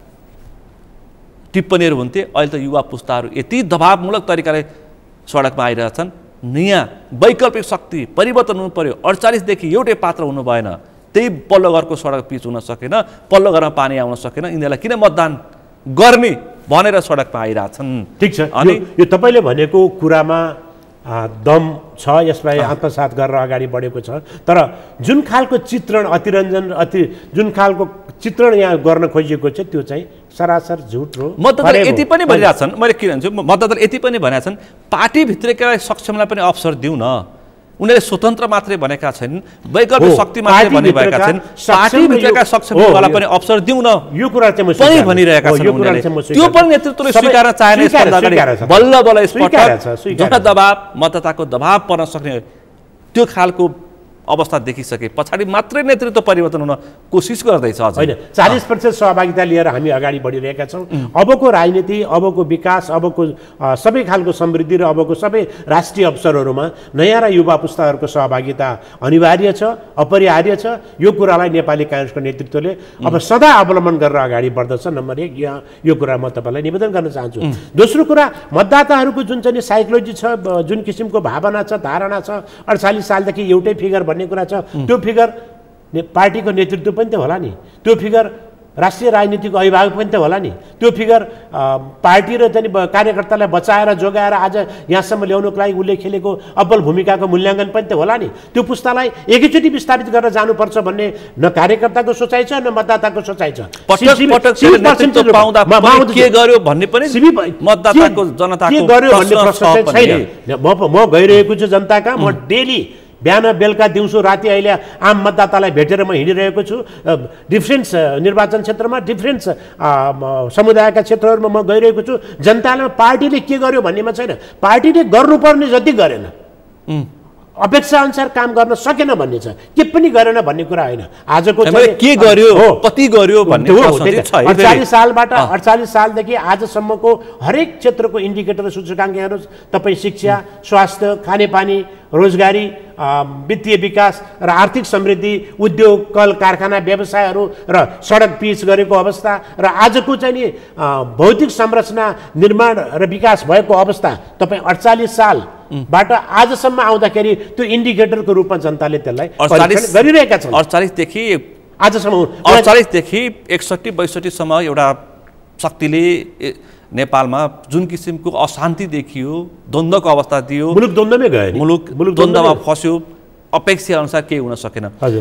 टिप्पणीहरू हुन्थे, अहिले त युवा पुस्ताहरू यति दबावमूलक तरिकाले सडकमा आइरहेछन्। नयाँ वैकल्पिक शक्ति परिवर्तन हुनु पर्यो। अडचालिसदेखि एउटै पात्र हुनु भएन, त्यही पल्लो घरको सडक पिच हुन सकेन, पल्लो घरमा पानी आउन सकेन, यिनीहरूलाई किन मतदान गर्ने भनेर सडकमा आइरहेछन्। ठिक छ, अनि यो तपाईँले भनेको कुरामा दम छ, यसलाई आत्मसात गरेर अगाडि बढेको छ। तर जुन खालको चित्रण अतिरञ्जन अति जुन खालको चित्रण यहाँ गर्न खोजिएको छ त्यो चाहिँ सरासर झुट हो। मतदाताले यति पनि भनिरहेछन्, मैले के भन्छु, मतदाताले यति पनि भनेका छन् पार्टीभित्रका सक्षमलाई पनि अवसर दिउँ न। उनीहरूले स्वतन्त्र मात्रै भनेका छैनन्, वैकल्पिक शक्ति मात्रै भनिरहेका छन्, पार्टीभित्रका सक्षमलाई पनि अवसर दिउँ न, यो कुरा चाहिँ पनि भनिरहेका छन् उनीहरूले। त्यो पनि नेतृत्वले स्वीकार्न चाहेन। यसभन्दा अगाडि बल्ल बल्ल यसपटक जनदबाब मतदाताको दबाब पर्न सक्ने त्यो खालको अवस्था देखिसके पछाडि मात्रै नेतृत्व परिवर्तन हुन कोसिस गर्दैछ। होइन, चालिस प्रतिशत सहभागिता लिएर हामी अगाडि बढिरहेका छौँ। अबको राजनीति, अबको विकास, अबको सबै खालको समृद्धि र अबको सबै राष्ट्रिय अवसरहरूमा नयाँ र युवा पुस्ताहरूको सहभागिता अनिवार्य छ, अपरिहार्य छ। यो कुरालाई नेपाली काङ्ग्रेसको नेतृत्वले अब सदा अवलम्बन गरेर अगाडि बढ्दछ। नम्बर एक, यहाँ यो कुरा म तपाईँलाई निवेदन गर्न चाहन्छु। दोस्रो कुरा, मतदाताहरूको जुन चाहिँ साइकोलोजी छ, जुन किसिमको भावना छ, धारणा छ, अडचालिस सालदेखि एउटै फिगर भन्ने कुरा छ, त्यो फिगर पार्टीको नेतृत्व पनि त होला नि, त्यो फिगर राष्ट्रिय राजनीतिको अभिभावक पनि त होला नि, त्यो फिगर पार्टी र चाहिँ कार्यकर्तालाई बचाएर जोगाएर आज यहाँसम्म ल्याउनुको लागि उसले खेलेको अब्बल भूमिकाको मूल्याङ्कन पनि त होला नि। त्यो पुस्तालाई एकैचोटि विस्थापित गरेर जानुपर्छ भन्ने न कार्यकर्ताको सोचाइ छ न मतदाताको सोचाइ छ। के गर्यो भन्ने पनि मतदाताको जनताको के गर्यो भन्ने प्रश्न चाहिँ छैन। म गइरहेको छु जनताका, म डेली बिहान बेलुका दिउँसो राति अहिले आम मतदातालाई भेटेर म हिँडिरहेको छु। डिफ्रेन्ट निर्वाचन क्षेत्रमा, डिफ्रेन्ट समुदायका क्षेत्रहरूमा म गइरहेको छु। जनताले पार्टीले के गर्यो भन्नेमा छैन, पार्टीले गर्नुपर्ने जति गरेन, अपेक्षा अनुसार काम गर्न सकेन भन्ने छ, के पनि गरेन भन्ने कुरा होइन। आजको के गर्यो, कति गर्यो भन्ने अडचालिस सालबाट अडचालिस सालदेखि आजसम्मको हरेक क्षेत्रको इन्डिकेटर सूचकाङ्क हेर्नुहोस् तपाईँ, शिक्षा, स्वास्थ्य, खानेपानी, रोजगारी, वित्तीय विकास र आर्थिक समृद्धि, उद्योग, कल कारखाना, व्यवसायहरू र सडक पिच गरेको अवस्था र आजको चाहिँ नि भौतिक संरचना निर्माण र विकास भएको अवस्था तपाईँ अडचालिस सालबाट आजसम्म आउँदाखेरि त्यो इन्डिकेटरको रूपमा जनताले त्यसलाई गरिरहेका छन्। अडचालिसदेखि आजसम्म अडचालिसदेखि एकसट्ठी बैसठीसम्म एउटा शक्तिले नेपालमा जुन किसिमको अशान्ति देखियो, द्वन्द्वको अवस्था दियो, मुलुक द्वन्द्वमै गयो, मुलुक द्वन्द्वमा फस्यो, अपेक्षा अनुसार केही हुन सकेन।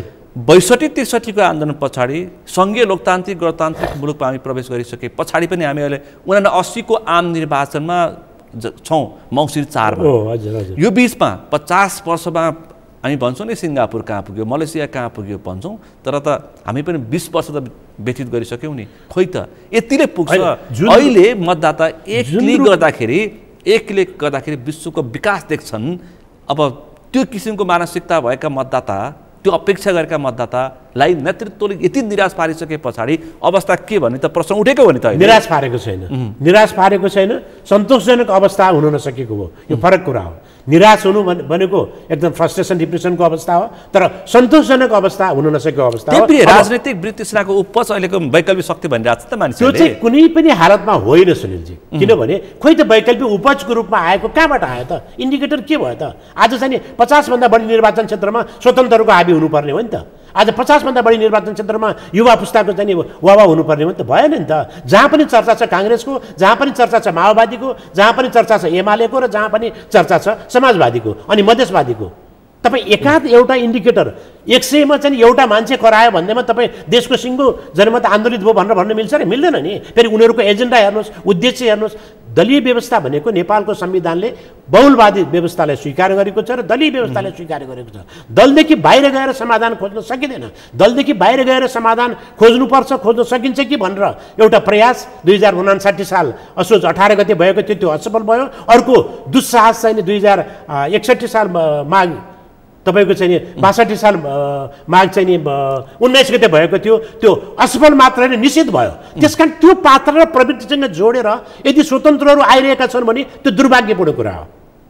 बैसठी त्रिसठीको आन्दोलन पछाडि सङ्घीय लोकतान्त्रिक गणतान्त्रिक मुलुकमा हामी प्रवेश गरिसके पछाडि पनि हामी अहिले उना अस्सीको आम निर्वाचनमा छौँ, मङ्सिर चारमा। यो बिचमा पचास वर्षमा हामी भन्छौँ नि सिङ्गापुर कहाँ पुग्यो, मलेसिया कहाँ पुग्यो भन्छौँ, तर त हामी पनि बिस वर्ष त व्यतीत गरिसक्यौँ नि। खोइ त यतिले पुग्छ। अहिले मतदाता एक क्लिक गर्दाखेरि एक क्लिक गर्दाखेरि विश्वको विकास देख्छन्। अब त्यो किसिमको मानसिकता भएका मतदाता, त्यो अपेक्षा गरेका मतदातालाई नेतृत्वले यति निराश पारिसके पछाडि अवस्था के भन्ने त प्रश्न उठेको हो नि त। निराश पारेको छैन, निराश पारेको छैन, सन्तोषजनक अवस्था हुन नसकेको हो, यो फरक कुरा हो। निराश हुनु भनेको एकदम फ्रस्ट्रेसन डिप्रेसनको अवस्था हो, तर सन्तोषजनक अवस्था हुन नसकेको अवस्था हो। राजनीतिक वृत्तिसेनाको उपज अहिलेको वैकल्पिक शक्ति भनिरहेको छ त मान्छे। त्यो चाहिँ कुनै पनि हालतमा होइन सुनिलजी, किनभने खोइ त वैकल्पिक उपजको रूपमा आएको कहाँबाट आयो त? इन्डिकेटर के भयो त? आज चाहिँ नि पचासभन्दा बढी निर्वाचन क्षेत्रमा स्वतन्त्रको हाबी हुनुपर्ने हो नि त। आज पचासभन्दा बढी निर्वाचन क्षेत्रमा युवा पुस्ताको चाहिँ वावा हुनुपर्ने हो नि त, भएन नि त। जहाँ पनि चर्चा छ काङ्ग्रेसको, जहाँ पनि चर्चा छ माओवादीको, जहाँ पनि चर्चा छ एमालेको र जहाँ पनि चर्चा छ समाजवादीको अनि मधेसवादीको। तपाईँ एकाध एउटा इन्डिकेटर एक सयमा चाहिँ एउटा मान्छे करायो भन्दैमा तपाईँ देशको सिङ्गो जनमत आन्दोलित भयो भनेर भन्न मिल्छ नि? मिल्दैन नि। फेरि उनीहरूको एजेन्डा हेर्नुहोस्, उद्देश्य हेर्नुहोस्। दलीय व्यवस्था भनेको नेपालको संविधानले बहुलवादी व्यवस्थालाई स्वीकार गरेको छ र दलीय व्यवस्थालाई स्वीकार गरेको छ। दलदेखि बाहिर गएर समाधान खोज्न सकिँदैन। दलदेखि बाहिर गएर समाधान खोज्नुपर्छ, खोज्न सकिन्छ कि भनेर एउटा प्रयास दुई हजार उनासाठी साल असोज अठार गते भएको थियो, त्यो असफल भयो। अर्को दुस्साहस चाहिँ दुई हजार एकसट्ठी साल माघ तपाईँको चाहिँ नि बासठी साल माघ चाहिँ नि उन्नाइस गते भएको थियो, त्यो असफल मात्र नै निषेध भयो। त्यस कारण त्यो पात्र र प्रवृत्तिसँग जोडेर यदि स्वतन्त्रहरू आइरहेका छन् भने त्यो दुर्भाग्यपूर्ण कुरा हो।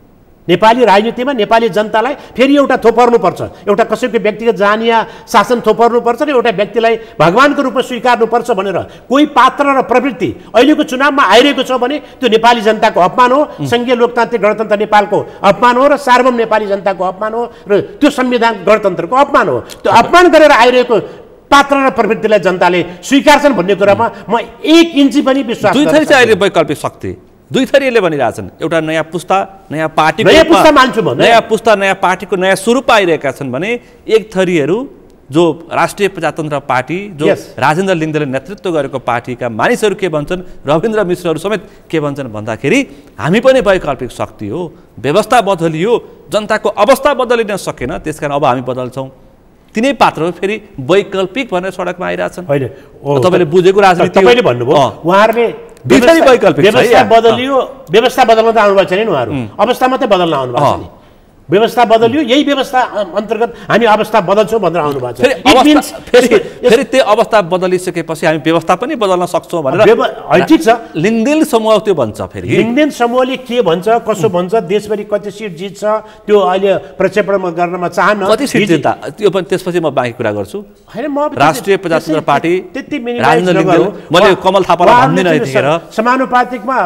नेपाली राजनीतिमा नेपाली जनतालाई फेरि एउटा थोपर्नुपर्छ, एउटा कसैको व्यक्तिगत जानिया शासन थोपर्नुपर्छ र एउटा व्यक्तिलाई भगवानको रूपमा स्वीकार्नुपर्छ भनेर कोही पात्र र प्रवृत्ति अहिलेको चुनावमा आइरहेको छ भने त्यो नेपाली जनताको अपमान हो, सङ्घीय लोकतान्त्रिक गणतन्त्र नेपालको अपमान हो र सार्वभौम नेपाली जनताको अपमान हो र त्यो संविधान गणतन्त्रको अपमान हो। त्यो अपमान गरेर आइरहेको पात्र र प्रवृत्तिलाई जनताले स्वीकार्छन् भन्ने कुरामा म एक इन्ची पनि विश्वास दुई थरी चाहिँ अहिले वैकल्पिक शक्ति दुई थरीले भनिरहेछन् एउटा नयाँ पुस्ता नयाँ पार्टीको नयाँ पुस्ता मान्छु म नयाँ पुस्ता नयाँ पार्टीको नयाँ स्वरूप आइरहेका छन् भने एक थरीहरू जो राष्ट्रिय प्रजातन्त्र पार्टी जो राजेन्द्र लिङ्गदेनले नेतृत्व गरेको पार्टीका मानिसहरू के भन्छन् रविन्द्र मिश्रहरू समेत के भन्छन् भन्दाखेरि हामी पनि वैकल्पिक शक्ति हो व्यवस्था बदलियो जनताको अवस्था बदलिन सकेन त्यसकारण अब हामी बदल्छौँ तिनै पात्रहरू फेरि वैकल्पिक भनेर सडकमा आइरहेछन् होइन तपाईँले बुझेको राजनीति तपाईँले भन्नुभयो उहाँहरूले व्यवस्था बदलियो व्यवस्था बदल्न त आउनुभएको छैन नि उहाँहरू अवस्था मात्रै बदल्न आउनुभएको छ नि व्यवस्था बदलियो यही व्यवस्था अन्तर्गत हामी अवस्था बदल्छौँ भनेर आउनु भएको छ फेरि त्यो अवस्था बदलिसकेपछि हामी व्यवस्था पनि बदल्न सक्छौँ भनेर ठिक छ लिङ्गदेन समूह त्यो भन्छ फेरि लिङ्गदेन समूहले के भन्छ कसो भन्छ देशभरि कति सिट जित्छ त्यो अहिले प्रक्षेपण गर्नमा चाहन्न कति सिट जित्दा त्यो पनि त्यसपछि म बाँकी कुरा गर्छु हैन म राष्ट्रिय प्रजातन्त्र पार्टी त्यति राजेन्द्र लिङ्गदेन मैले कमल थापालाई भन्दिनँ यतिखेर समानुपातिकमा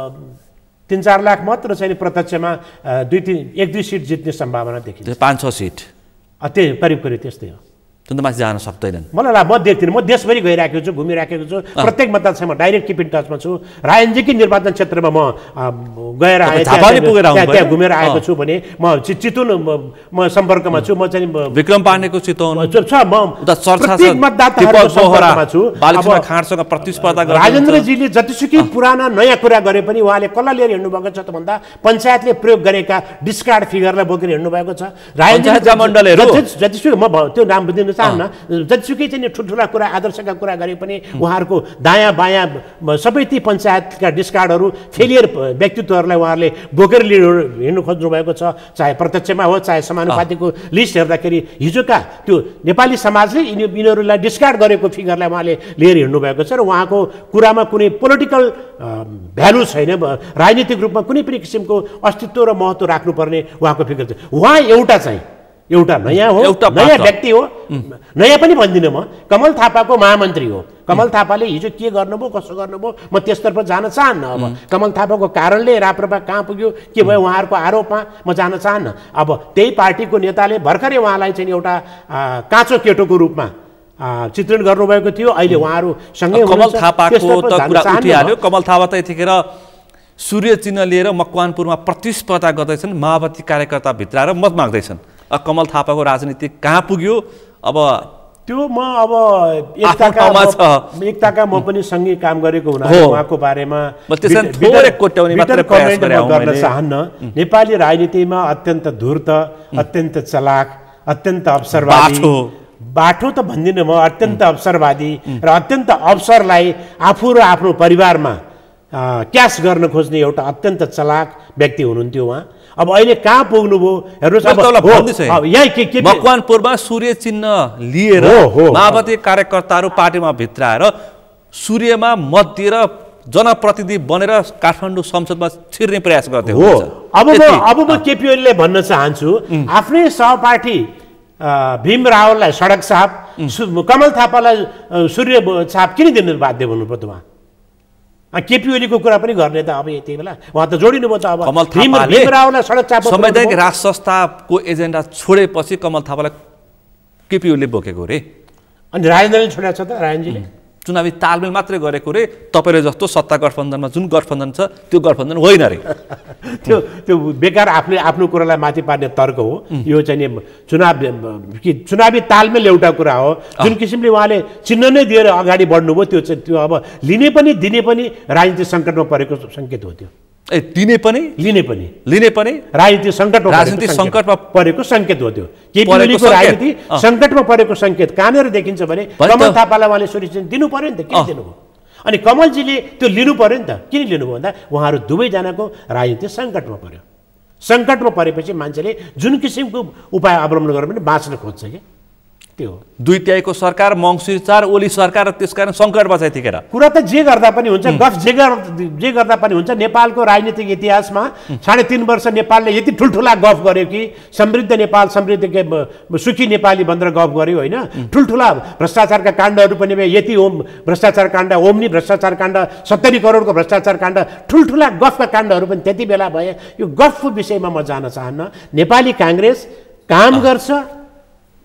तीन चार लाख मात्र चाहिँ प्रत्यक्षमा दुई तीन एक दुई सिट जित्ने सम्भावना देखिन्छ पाँच छ सिट त्यही करिब करिब त्यस्तै हो त्यो माथि जान सक्दैनन् मलाई लाग्छ म देख्दिनँ म देशभरि गइरहेको छु घुमिरहेको छु प्रत्येक मतदान डाइरेक्ट किप इन टचमा छु रायनजीकै निर्वाचन क्षेत्रमा म गएर आएँ त्यहाँ घुमेर आएको छु भने म चितवन म सम्पर्कमा छु म चाहिँ विक्रम पाण्डेको चितवन छ म प्रत्येक मतदाताहरूको सम्पर्कमा छु बालकृष्ण खाँडसँग प्रतिस्पर्धा गर्दै राजेन्द्रजीले जतिसुकै पुराना नयाँ कुरा गरे पनि उहाँले कसलाई लिएर हिँड्नु भएको छ त भन्दा पञ्चायतले प्रयोग गरेका डिस्कार्ड फिगरलाई बोकेर हिँड्नु भएको छ राजेन्द्र जतिसुकै म त्यो नाम बुझ्दिनु चाहन्न जतिसुकै चाहिँ ठुल्ठुला कुरा आदर्शका कुरा गरे पनि उहाँहरूको दायाँ बायाँ सबै ती पञ्चायतका डिस्कार्डहरू फेलियर व्यक्तित्वहरूलाई उहाँहरूले बोकेर लिएर हिँड्नु खोज्नु भएको छ चाहे प्रत्यक्षमा हो चाहे समानुपातिको लिस्ट हेर्दाखेरि हिजोका त्यो नेपाली समाजले यिनीहरूलाई डिस्कार्ड गरेको फिगरलाई उहाँले लिएर हिँड्नु भएको छ र उहाँको कुरामा कुनै पोलिटिकल भ्यालु छैन राजनीतिक रूपमा कुनै पनि किसिमको अस्तित्व र महत्त्व राख्नुपर्ने उहाँको फिगर छ उहाँ एउटा चाहिँ एउटा नयाँ हो नयाँ व्यक्ति हो नयाँ पनि भन्दिनँ म कमल थापाको महामन्त्री हो कमल थापाले हिजो के गर्नुभयो कसो गर्नुभयो म त्यसतर्फ जान चाहन्न अब कमल थापाको कारणले राप्रपा कहाँ पुग्यो के भयो उहाँहरूको आरोपमा म जान चाहन्न अब त्यही पार्टीको नेताले भर्खरै उहाँलाई चाहिँ एउटा काँचो केटोको रूपमा चित्रण गर्नुभएको थियो अहिले उहाँहरू सँगै कमल थापाको त कुरा उठिहाल्यो कमल थापा त यतिखेर सूर्य चिन्ह लिएर मकवानपुरमा प्रतिस्पर्धा गर्दैछन् माओवादी कार्यकर्ता भित्राएर मत माग्दैछन् कमल थापाको राजनीति कहाँ पुग्यो अब त्यो म अब एकताका एकताका म पनि सँगै काम गरेको हुनाले उहाँको बारेमा गर्न चाहन्न नेपाली राजनीतिमा अत्यन्त धूर्त अत्यन्त चलाक अत्यन्त अवसरवादी बाठो त भन्दिनँ म अत्यन्त अवसरवादी र अत्यन्त अवसरलाई आफू र आफ्नो परिवारमा क्यास गर्न खोज्ने एउटा अत्यन्त चलाक व्यक्ति हुनुहुन्थ्यो उहाँ अब अहिले कहाँ पुग्नुभयो हेर्नुहोस् मकवानपुरमा सूर्य चिन्ह लिएर माओवादी कार्यकर्ताहरू पार्टीमा भित्राएर सूर्यमा मत दिएर जनप्रतिनिधि बनेर काठमाडौँ संसदमा छिर्ने प्रयास गर्दै हो अब म अब म केपी ओलीले भन्न चाहन्छु आफ्नै सहपाठी भीम रावललाई सडक छाप कमल थापालाई सूर्य छाप किन दिनु बाध्य भन्नुपर्छ उहाँ केपी ओलीको कुरा पनि गर्ने त अब यति बेला उहाँ त जोडिनु भयो त अब भीम रावललाई सडक छाप संवैधानिक राज संस्थाको एजेन्डा छोडेपछि कमल थापालाई केपी ओलीले बोकेको रे अनि राजेन्द्रले छोडेको छ त राजेन्द्रजीले चुनावी तालमेल मात्रै गरेको रे तपाईँले जस्तो सत्ता गठबन्धनमा जुन गठबन्धन छ त्यो गठबन्धन होइन रे त्यो त्यो बेकार आफूले आफ्नो कुरालाई माथि पार्ने तर्क हो यो चाहिँ चुनाव कि चुनावी तालमेल एउटा कुरा हो जुन किसिमले उहाँले चिन्ह नै दिएर अगाडि बढ्नुभयो त्यो चाहिँ त्यो अब लिने पनि दिने पनि राजनीतिक सङ्कटमा परेको सङ्केत हो त्यो ए दिने पनि लिने पनि लिने पनि राजनीतिक सङ्कटमा राजनीतिक सङ्कटमा परेको सङ्केत हो त्यो केपी ओलीको राजनीति सङ्कटमा परेको सङ्केत कहाँनिर देखिन्छ भने कमल थापालाई उहाँले सुरक्षित दिनु पर्यो नि त किन दिनुभयो अनि कमलजीले त्यो लिनु पर्यो नि त किन लिनुभयो भन्दा उहाँहरू दुवैजनाको राजनीति सङ्कटमा पर्यो सङ्कटमा परेपछि मान्छेले जुन किसिमको उपाय अवलम्बन गरेर पनि बाँच्न खोज्छ कि त्यो दुई तिहाईको सरकार मङ्सिर चार ओली सरकार त्यसकारण सङ्कटमा छ यतिखेर कुरा त जे गर्दा पनि हुन्छ गफ जे जे गर्दा पनि हुन्छ नेपालको राजनीतिक इतिहासमा साढे तीन वर्ष नेपालले यति ठुल्ठुला गफ गर्यो कि समृद्ध नेपाल समृद्ध सुखी नेपाली भनेर गफ गर्यो होइन ठुल्ठुला भ्रष्टाचारका काण्डहरू पनि यति ओम भ्रष्टाचार काण्ड ओम्नी भ्रष्टाचार काण्ड सत्तरी करोडको भ्रष्टाचार काण्ड ठुल्ठुला गफका काण्डहरू पनि त्यति बेला भए यो गफको विषयमा म जान चाहन्न नेपाली काङ्ग्रेस काम गर्छ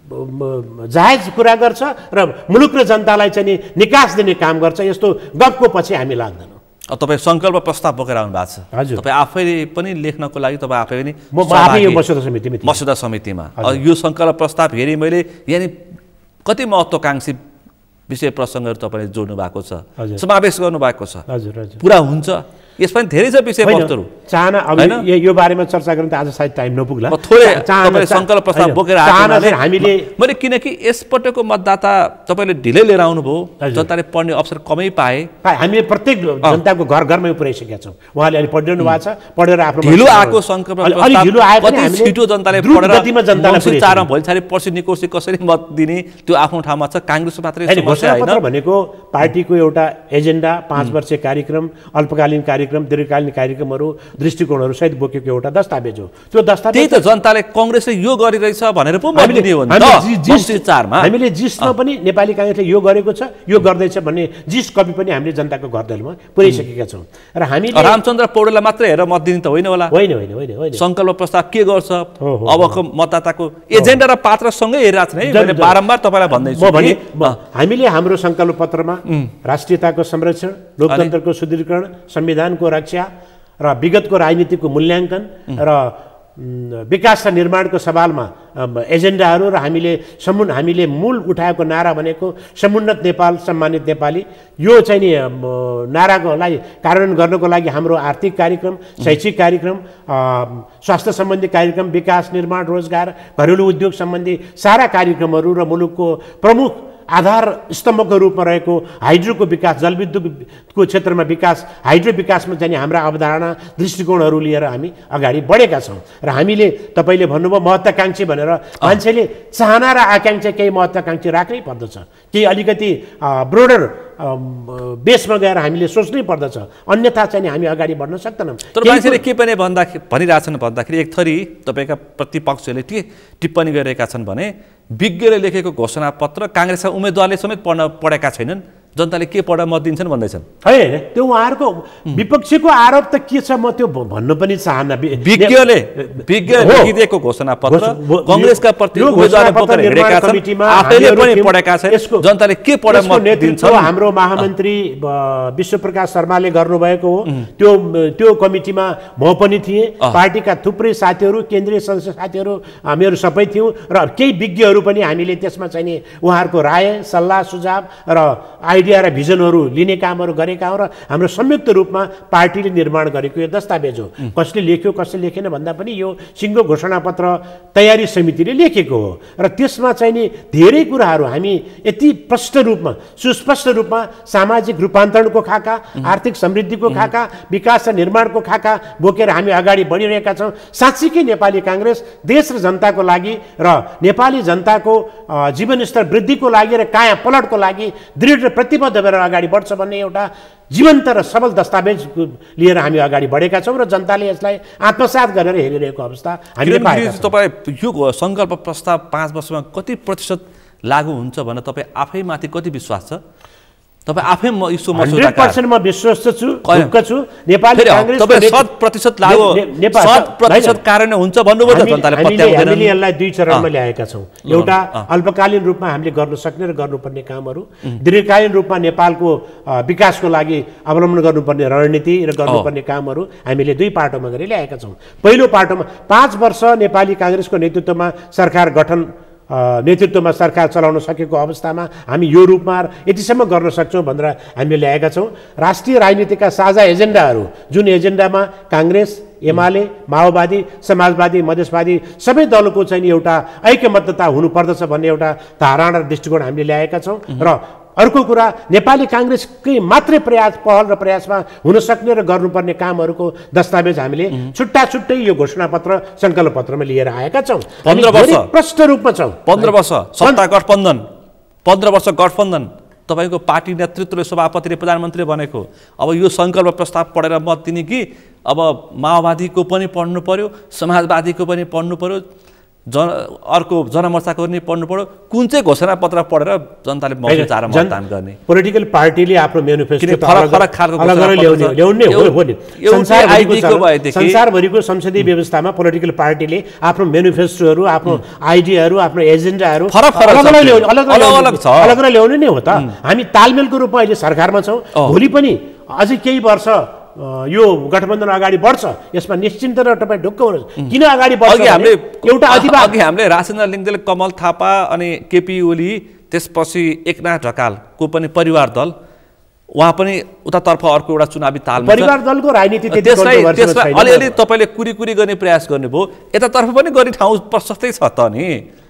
जायज कुरा गर्छ र मुलुक र जनतालाई चाहिँ नि निकास दिने काम गर्छ। यस्तो गफको पछि हामी लाग्दैनौँ। तपाईँ सङ्कल्प प्रस्ताव बोकेर आउनु भएको छ। हजुर। तपाईँ आफैले पनि लेख्नको लागि तपाईँ आफै पनि म आफै यो मस्यौदा समितिमा मस्यौदा समितिमा यो सङ्कल्प प्रस्ताव हेरेँ मैले, यानि कति महत्त्वकाङ्क्षी विषय प्रसङ्गहरू तपाईँले जोड्नु भएको छ, समावेश गर्नुभएको छ। हजुर हजुर पुरा हुन्छ। यसमा धेरै छ विषय वस्तुहरू। चाहना अब यो बारेमा चर्चा गर्न त आज सायद टाइम नपुग्ला। थोरै तपाईँले सङ्कल्प प्रस्ताव बोकेर आएको हामीले मैले किनकि यसपटकको मतदाता तपाईँले ढिलै लिएर आउनुभयो, जनताले पढ्ने अवसर कमै पाए। हामीले प्रत्येक जनताको घर घरमै पुर्याइसकेका छौँ। उहाँले अहिले पढिरहनु भएको छ, पढेर आफ्नो ढिलो आएको सङ्कल्प प्रस्ताव छिटो जनताले पढेर मङ्सिर चारमा भोलि छाडि पर्सि निकोर्सी कसरी मत दिने त्यो आफ्नो ठाउँमा छ। काङ्ग्रेस मात्रै समस्या होइन भनेको पार्टीको एउटा एजेन्डा, पाँच वर्षीय कार्यक्रम, अल्पकालीन कार्यक्रम, दीर्घकालीन कार्यक्रमहरू, दृष्टिकोणहरू सहित बोकेको एउटा दस्तावेज हो। त्यो दस्तावेज त्यही त जनताले काङ्ग्रेसले यो गरिरहेछ भनेर पो मत दिने हो नि त। मङ्सिर चारमा हामीले जिसमा पनि नेपाली काङ्ग्रेसले यो गरेको छ, यो गर्दैछ भन्ने जिस कपी पनि हामीले जनताको घर दैलोमा पुर्याइसकेका छौँ। र हामीले रामचन्द्र पौडेललाई मात्रै हेरेर मत दिने त होइन होला। होइन होइन होइन होइन सङ्कल्प प्रस्ताव के गर्छ अबको मतदाताको एजेन्डा र पात्रसँगै हेरिरहेको छ है। मैले बारम्बार तपाईँलाई भन्दैछु म भने हामीले हाम्रो सङ्कल्प पत्रमा राष्ट्रियताको संरक्षण, लोकतन्त्रको सुदृढीकरण, संविधानको रक्षा र विगतको राजनीतिको मूल्याङ्कन र विकास र निर्माणको सवालमा एजेन्डाहरू र हामीले समु हामीले मूल उठाएको नारा भनेको समुन्नत नेपाल सम्मानित नेपाली, यो चाहिँ नि नाराकोलाई कार्यान्वयन गर्नको लागि हाम्रो आर्थिक कार्यक्रम, शैक्षिक कार्यक्रम, स्वास्थ्य सम्बन्धी कार्यक्रम, विकास निर्माण, रोजगार, घरेलु उद्योग सम्बन्धी सारा कार्यक्रमहरू र मुलुकको प्रमुख आधार स्तम्भको रूपमा रहेको हाइड्रोको विकास, जलविद्युतको क्षेत्रमा विकास, हाइड्रो विकासमा चाहिँ हाम्रा अवधारणा, दृष्टिकोणहरू लिएर हामी अगाडि बढेका छौँ। र हामीले तपाईँले भन्नुभयो महत्त्वाकाङ्क्षी भनेर, मान्छेले चाहना र आकाङ्क्षा केही महत्त्वाकाङ्क्षी राख्नै पर्दछ, केही अलिकति ब्रोडर बेसमा गएर हामीले सोच्नै पर्दछ, अन्यथा चाहिँ हामी अगाडि बढ्न सक्दैनौँ। तर मान्छेले के पनि भन्दाखेरि भनिरहेछन् भन्दाखेरि एक थरी तपाईँका प्रतिपक्षले के टिप्पणी गरिरहेका छन् भने विज्ञले लेखेको घोषणापत्र काङ्ग्रेसका उम्मेदवारले समेत पढ्न पढेका छैनन्, जनताले के पढ मत दिन्छन् भन्दैछन्। होइन, त्यो उहाँहरूको विपक्षीको आरोप त के छ म त्यो भन्नु पनि चाहन्न। विज्ञले विज्ञले लेखिदिएको घोषणापत्र काङ्ग्रेसका प्रति उम्मेदवारले बोकेर हिँडेका छन्, आफैले पनि पढेका छन्, जनताले के पढ मत दिन्छन्। हाम्रो महामन्त्री विश्वप्रकाश शर्माले गर्नुभएको हो। त्यो त्यो कमिटीमा म पनि थिएँ, पार्टीका थुप्रै साथीहरू, केन्द्रीय सदस्य साथीहरू हामीहरू सबै थियौँ र केही विज्ञहरू पनि हामीले त्यसमा चाहिँ नि उहाँहरूको राय, सल्लाह, सुझाव र आइडिया र भिजनहरू लिने कामहरू गरेका हौँ र हाम्रो संयुक्त रूपमा पार्टीले निर्माण गरेको यो दस्तावेज हो। कसले लेख्यो कसले लेखेन भन्दा पनि यो सिङ्गो घोषणापत्र तयारी समितिले लेखेको हो र त्यसमा चाहिँ नि धेरै कुराहरू हामी यति प्रष्ट रूपमा, सुस्पष्ट रूपमा सामाजिक रूपान्तरणको खाका, आर्थिक समृद्धिको खाका, विकास र निर्माणको खाका बोकेर हामी अगाडि बढिरहेका छौँ। साँच्चीकै नेपाली काङ्ग्रेस देश र जनताको लागि र नेपाली जनताको जीवनस्तर वृद्धिको लागि र काया पलटको लागि दृढ र प्रतिबद्ध भएर अगाडि बढ्छ भन्ने एउटा जीवन्त र सबल दस्तावेज लिएर हामी अगाडि बढेका छौँ र जनताले यसलाई आत्मसात गरेर हेरिरहेको अवस्था हामीले पाएका छौँ। तपाईँ यो सङ्कल्प प्रस्ताव पाँच वर्षमा कति प्रतिशत लागू हुन्छ भनेर तपाईँ आफैमाथि कति विश्वास छ? तपाईँ आफै म यसो हन्ड्रेड पर्सेन्ट म विश्वस्त छु, ढुक्क छु। नेपाली काङ्ग्रेस तपाईँ शत प्रतिशत लागू, शत प्रतिशत कारण हुन्छ भन्नुभयो त जनताले पत्याउँदैन। हामीले यसलाई दुई चरणमा ल्याएका छौँ। एउटा अल्पकालीन रूपमा हामीले गर्न सक्ने र गर्नुपर्ने कामहरू, दीर्घकालीन रूपमा नेपालको विकासको लागि अवलम्बन गर्नुपर्ने रणनीति र गर्नुपर्ने कामहरू हामीले दुई पाटोमा गरी ल्याएका छौँ। पहिलो पाटोमा पाँच वर्ष नेपाली काङ्ग्रेसको नेतृत्वमा सरकार गठन नेतृत्वमा सरकार चलाउन सकेको अवस्थामा हामी यो रूपमा यतिसम्म गर्न सक्छौँ भनेर हामीले ल्याएका छौँ। राष्ट्रिय राजनीतिका साझा एजेन्डाहरू, जुन एजेन्डामा काङ्ग्रेस, एमाले, माओवादी, समाजवादी, मधेसवादी सबै दलको चाहिँ एउटा ऐक्यमत्यता हुनुपर्दछ भन्ने एउटा धारणा र दृष्टिकोण हामीले ल्याएका छौँ। र अर्को कुरा, नेपाली काङ्ग्रेसकै मात्रै प्रयास, पहल र प्रयासमा हुन सक्ने र गर्नुपर्ने कामहरूको दस्तावेज हामीले छुट्टा छुट्टै यो घोषणापत्र सङ्कल्प पत्रमा लिएर आएका छौँ। पन्ध्र वर्ष प्रष्ट रूपमा छौँ। पन्ध्र वर्ष सत्ता गठबन्धन, पन्ध्र वर्ष गठबन्धन, तपाईँको पार्टी नेतृत्वले, सभापतिले, प्रधानमन्त्रीले भनेको अब यो सङ्कल्प प्रस्ताव पढेर मत दिने कि अब माओवादीको पनि पढ्नु पर्यो, समाजवादीको पनि पढ्नु पर्यो, जन अर्को जनमोर्चाको पनि पढ्नु पर्यो कुन चाहिँ घोषणापत्र पढेर जनताले मौखिक चारमा मतदान गर्ने पोलिटिकल पार्टीले आफ्नो म्यानिफेस्टो फरक फरक खालको ल्याउने हो नि संसारभरिको संसदीय व्यवस्थामा पोलिटिकल पार्टीले आफ्नो म्यानिफेस्टोहरू आफ्नो आइडियाहरू आफ्नो एजेन्डाहरू फरक फरक अलग अलग छ अलग अलग ल्याउने नै हो त हामी तालमेलको रूपमा अहिले सरकारमा छौँ भोलि पनि अझै केही वर्ष यो गठबन्धन अगाडि बढ्छ यसमा निश्चिन्त र तपाईँ ढुक्क हुनुहोस् किन अगाडि बढ्छ हामीले एउटा अघि हामीले राजेन्द्र लिङ्गदेल कमल थापा अनि केपी ओली त्यसपछि एकनाथ ढकालको पनि परिवार दल उहाँ पनि उतातर्फ अर्को एउटा चुनावी तालमा परिवार दलको राजनीति त्यसलाई त्यसलाई अलिअलि तपाईँले कुरी कुरी गर्ने प्रयास गर्नुभयो यतातर्फ पनि गर्ने ठाउँ प्रशस्तै छ त नि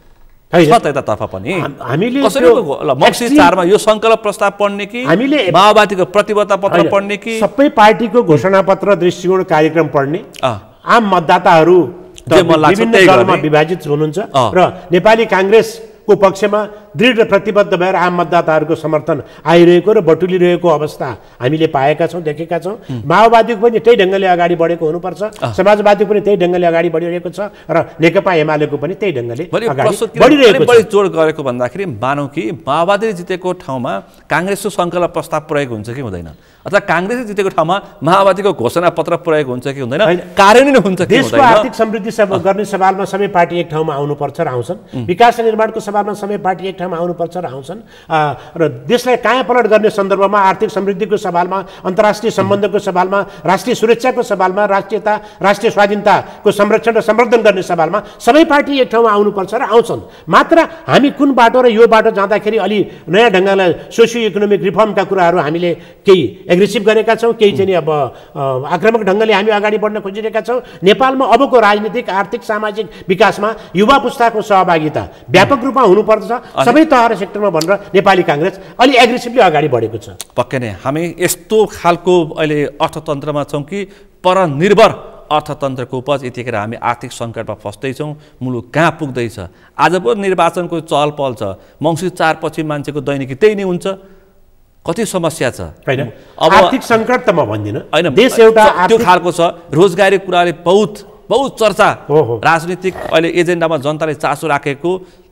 छ त यतातर्फ पनि हामीले मक्सी चारमा यो सङ्कल्प प्रस्ताव पढ्ने कि हामीले माओवादीको प्रतिबद्धता पत्र पढ्ने कि सबै पार्टीको घोषणापत्र दृष्टिकोण कार्यक्रम पढ्ने आम मतदाताहरू विभिन्न दलमा विभाजित हुनुहुन्छ र नेपाली काङ्ग्रेसको पक्षमा दृढ प्रतिबद्ध भएर आम मतदाताहरूको समर्थन आइरहेको र बटुलिरहेको अवस्था हामीले पाएका छौँ देखेका छौँ माओवादीको पनि त्यही ढङ्गले अगाडि बढेको हुनुपर्छ समाजवादीको पनि त्यही ढङ्गले अगाडि बढिरहेको छ र नेकपा एमालेको पनि त्यही ढङ्गले बढिरहेको छ बढी जोड गरेको भन्दाखेरि मानौँ कि माओवादीले जितेको ठाउँमा काङ्ग्रेसको सङ्कल्प प्रस्ताव प्रयोग हुन्छ कि हुँदैन अथवा काङ्ग्रेसले जितेको ठाउँमा माओवादीको घोषणापत्र प्रयोग हुन्छ कि हुँदैन कार्यान्वयन हुन्छ कि देशको आर्थिक समृद्धि गर्ने सवालमा सबै पार्टी एक ठाउँमा आउनुपर्छ र आउँछन् विकास निर्माणको सवालमा सबै पार्टी एक ठाउँमा आउनुपर्छ र आउँछन् र देशलाई काया पलट गर्ने सन्दर्भमा आर्थिक समृद्धिको सवालमा अन्तर्राष्ट्रिय सम्बन्धको सवालमा राष्ट्रिय सुरक्षाको सवालमा राष्ट्रियता राष्ट्रिय स्वाधीनताको संरक्षण र संवर्धन गर्ने सवालमा सबै पार्टी एक ठाउँमा आउनुपर्छ र आउँछन् मात्र हामी कुन बाटो र यो बाटो जाँदाखेरि अलि नयाँ ढङ्गले सोसियो इकोनोमिक रिफर्मका कुराहरू हामीले केही एग्रेसिभ गरेका छौँ केही चाहिँ अब आक्रामक ढङ्गले हामी अगाडि बढ्न खोजिरहेका छौँ नेपालमा अबको राजनीतिक आर्थिक सामाजिक विकासमा युवा पुस्ताको सहभागिता व्यापक रूपमा हुनुपर्छ सबै तह र सेक्टरमा भनेर नेपाली काङ्ग्रेस अलि एग्रेसिभली अगाडि बढेको छ पक्कै नै हामी यस्तो खालको अहिले अर्थतन्त्रमा छौँ कि परनिर्भर अर्थतन्त्रको उपज यतिखेर हामी आर्थिक सङ्कटमा फस्दैछौँ मुलुक कहाँ पुग्दैछ आज पो निर्वाचनको चहल पहल छ मङ्सिर चार पछि मान्छेको दैनिकी त्यही नै हुन्छ कति समस्या छ हैन आर्थिक सङ्कट त म भन्दिनँ हैन देश एउटा त्यो खालको छ रोजगारी कुराले बहुत बहुत चर्चा राजनीतिक अहिले एजेन्डामा जनताले चासो राखेको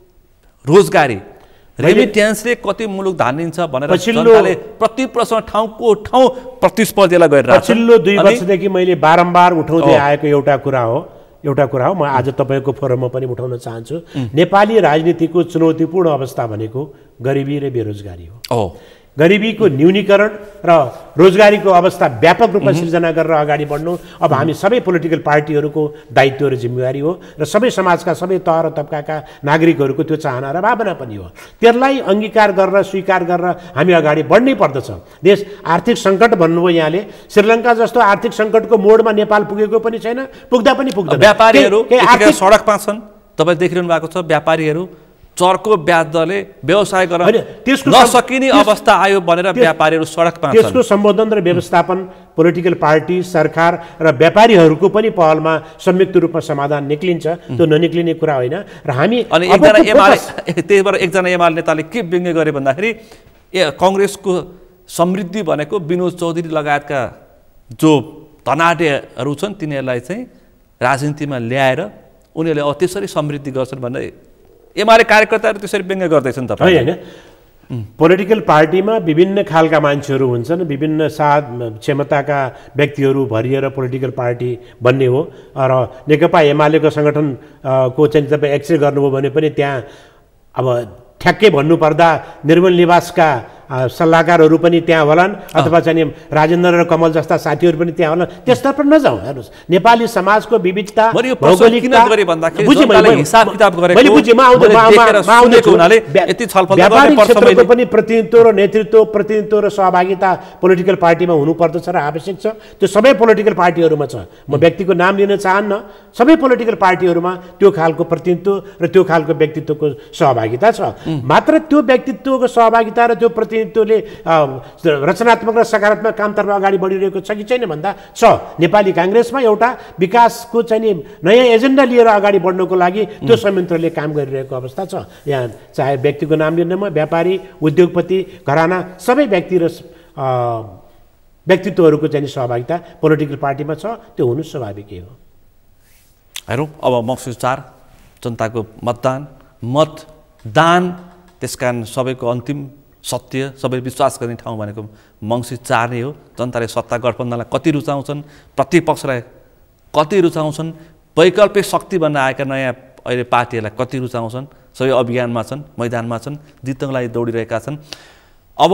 रोजगारी रेमिट्यान्सले कति मुलुक धानिन्छ भनेर जनताले प्रति प्रश्न ठाउँको ठाउँ प्रतिस्पर्धीलाई गरिरहेको छ पछिल्लो दुई वर्षदेखि मैले बारम्बार उठाउँदै आएको एउटा कुरा हो एउटा कुरा हो म आज तपाईँको फोरममा पनि उठाउन चाहन्छु नेपाली राजनीतिको चुनौतीपूर्ण अवस्था भनेको गरिबी र बेरोजगारी हो गरिबीको न्यूनीकरण र रोजगारीको अवस्था व्यापक रूपमा सिर्जना गरेर अगाडि बढ्नु अब हामी सबै पोलिटिकल पार्टीहरूको दायित्व र जिम्मेवारी हो र सबै समाजका सबै तह र तबकाका नागरिकहरूको त्यो चाहना र भावना पनि हो त्यसलाई अङ्गीकार गरेर स्वीकार गरेर हामी अगाडि बढ्नै पर्दछ देश आर्थिक सङ्कट भन्नुभयो यहाँले श्रीलङ्का जस्तो आर्थिक सङ्कटको मोडमा नेपाल पुगेको पनि छैन पुग्दा पनि पुग्दैन व्यापारीहरू सडकमा छन् तपाईँ देखिरहनु भएको छ व्यापारीहरू चर्को ब्याज दरले व्यवसाय गर्न नसकिने अवस्था आयो भनेर व्यापारीहरू सडकमा छन् त्यसको सम्बोधन र व्यवस्थापन पोलिटिकल पार्टी सरकार र व्यापारीहरूको पनि पहलमा संयुक्त रूपमा समाधान निक्लिन्छ त्यो ननिक्लिने कुरा होइन र हामी अनि एकजना एमाले त्यही भएर एकजना एमाले नेताले के व्यङ्ग्य गरे भन्दाखेरि कङ्ग्रेसको समृद्धि भनेको विनोद चौधरी लगायतका जो धनाढ्यहरू छन् तिनीहरूलाई चाहिँ राजनीतिमा ल्याएर उनीहरूले अब त्यसरी समृद्धि गर्छन् भनेर एमाले कार्यकर्ताहरू त्यसरी व्यङ्ग्य गर्दैछन् तपाईँ होइन पोलिटिकल पार्टीमा विभिन्न खालका मान्छेहरू हुन्छन् विभिन्न साथ क्षमताका व्यक्तिहरू भरिएर पोलिटिकल पार्टी बन्ने हो र नेकपा एमालेको सङ्गठनको चाहिँ तपाईँ एक्सरे गर्नुभयो भने पनि त्यहाँ अब ठ्याक्कै भन्नुपर्दा निर्मल निवासका सल्लाहकारहरू पनि त्यहाँ होलान् अथवा चाहिँ राजेन्द्र र कमल जस्ता साथीहरू पनि त्यहाँ होलान् त्यसतर्फ नजाउँ हेर्नुहोस् नेपाली समाजको विविधता व्यापारिक पनि प्रतिनिधित्व र नेतृत्व प्रतिनिधित्व र सहभागिता पोलिटिकल पार्टीमा हुनुपर्दछ र आवश्यक छ त्यो सबै पोलिटिकल पार्टीहरूमा छ म व्यक्तिको नाम लिन चाहन्न सबै पोलिटिकल पार्टीहरूमा त्यो खालको प्रतिनिधित्व र त्यो खालको व्यक्तित्वको सहभागिता छ मात्र त्यो व्यक्तित्वको सहभागिता र त्यो प्रतिनिधित्वले रचनात्मक र सकारात्मक कामतर्फ अगाडि बढिरहेको छ कि छैन भन्दा छ नेपाली काङ्ग्रेसमा एउटा विकासको चाहिँ नयाँ एजेन्डा लिएर अगाडि बढ्नको लागि त्यो संयन्त्रले काम गरिरहेको अवस्था छ यहाँ चाहे व्यक्तिको नाम लिनमा व्यापारी उद्योगपति घराना सबै व्यक्ति र व्यक्तित्वहरूको चाहिँ सहभागिता पोलिटिकल पार्टीमा छ त्यो हुनु स्वाभाविकै हो हेरौँ अब मक्सिर चार जनताको मतदान मतदान त्यसकारण सबैको अन्तिम सत्य सबै विश्वास गर्ने ठाउँ भनेको मङ्सिर चार नै हो। जनताले सत्ता गठबन्धनलाई कति रुचाउँछन्, प्रतिपक्षलाई कति रुचाउँछन्, वैकल्पिक शक्ति भन्न आएका नयाँ अहिले पार्टीहरूलाई कति रुचाउँछन्, सबै अभियानमा छन्, मैदानमा छन्, जित्नको लागि दौडिरहेका छन्। अब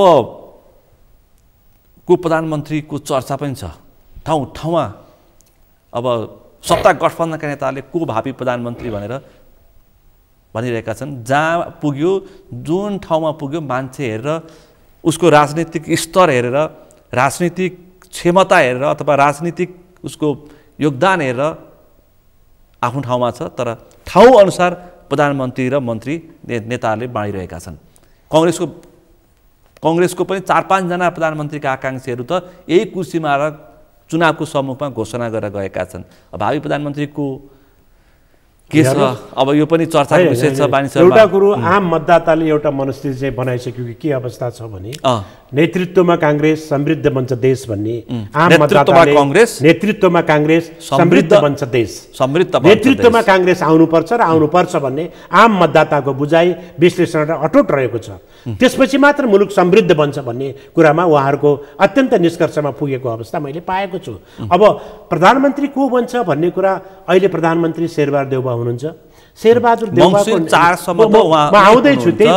को प्रधानमन्त्रीको चर्चा पनि छ ठाउँ ठाउँमा। अब सत्ता गठबन्धनका नेताहरूले को भावी प्रधानमन्त्री भनेर भनिरहेका छन्। जहाँ पुग्यो, जुन ठाउँमा पुग्यो, मान्छे हेरेर, उसको राजनीतिक स्तर हेरेर, राजनीतिक क्षमता हेरेर अथवा राजनीतिक उसको योगदान हेरेर आफ्नो ठाउँमा छ। तर ठाउँअनुसार प्रधानमन्त्री र मन्त्री नेताहरूले बाँडिरहेका छन्। कङ्ग्रेसको कङ्ग्रेसको पनि चार पाँचजना प्रधानमन्त्रीका आकाङ्क्षीहरू त यही कुर्सीमा आएर चुनावको सम्मुखमा घोषणा गरेर गएका छन्। भावी प्रधानमन्त्रीको के छ अब यो पनि चर्चाको विषय छ। एउटा कुरो आम मतदाताले एउटा मनस्थिति चाहिँ बनाइसक्यो कि के अवस्था छ भने नेतृत्वमा काङ्ग्रेस समृद्ध बन्छ देश भन्ने आम मतदाताले काङ्ग्रेस नेतृत्वमा काङ्ग्रेस समृद्ध बन्छ देश समृद्ध नेतृत्वमा काङ्ग्रेस आउनुपर्छ र आउनुपर्छ भन्ने आम मतदाताको बुझाइ विश्लेषण अटुट रहेको छ। त्यसपछि मात्र मुलुक समृद्ध बन्छ भन्ने कुरामा उहाँहरूको अत्यन्त निष्कर्षमा पुगेको अवस्था मैले पाएको छु। अब प्रधानमन्त्री को बन्छ भन्ने कुरा अहिले प्रधानमन्त्री शेरबहादुर देउवा हुनुहुन्छ। शेरबहादुर देउवाको आउँदैछु त्यही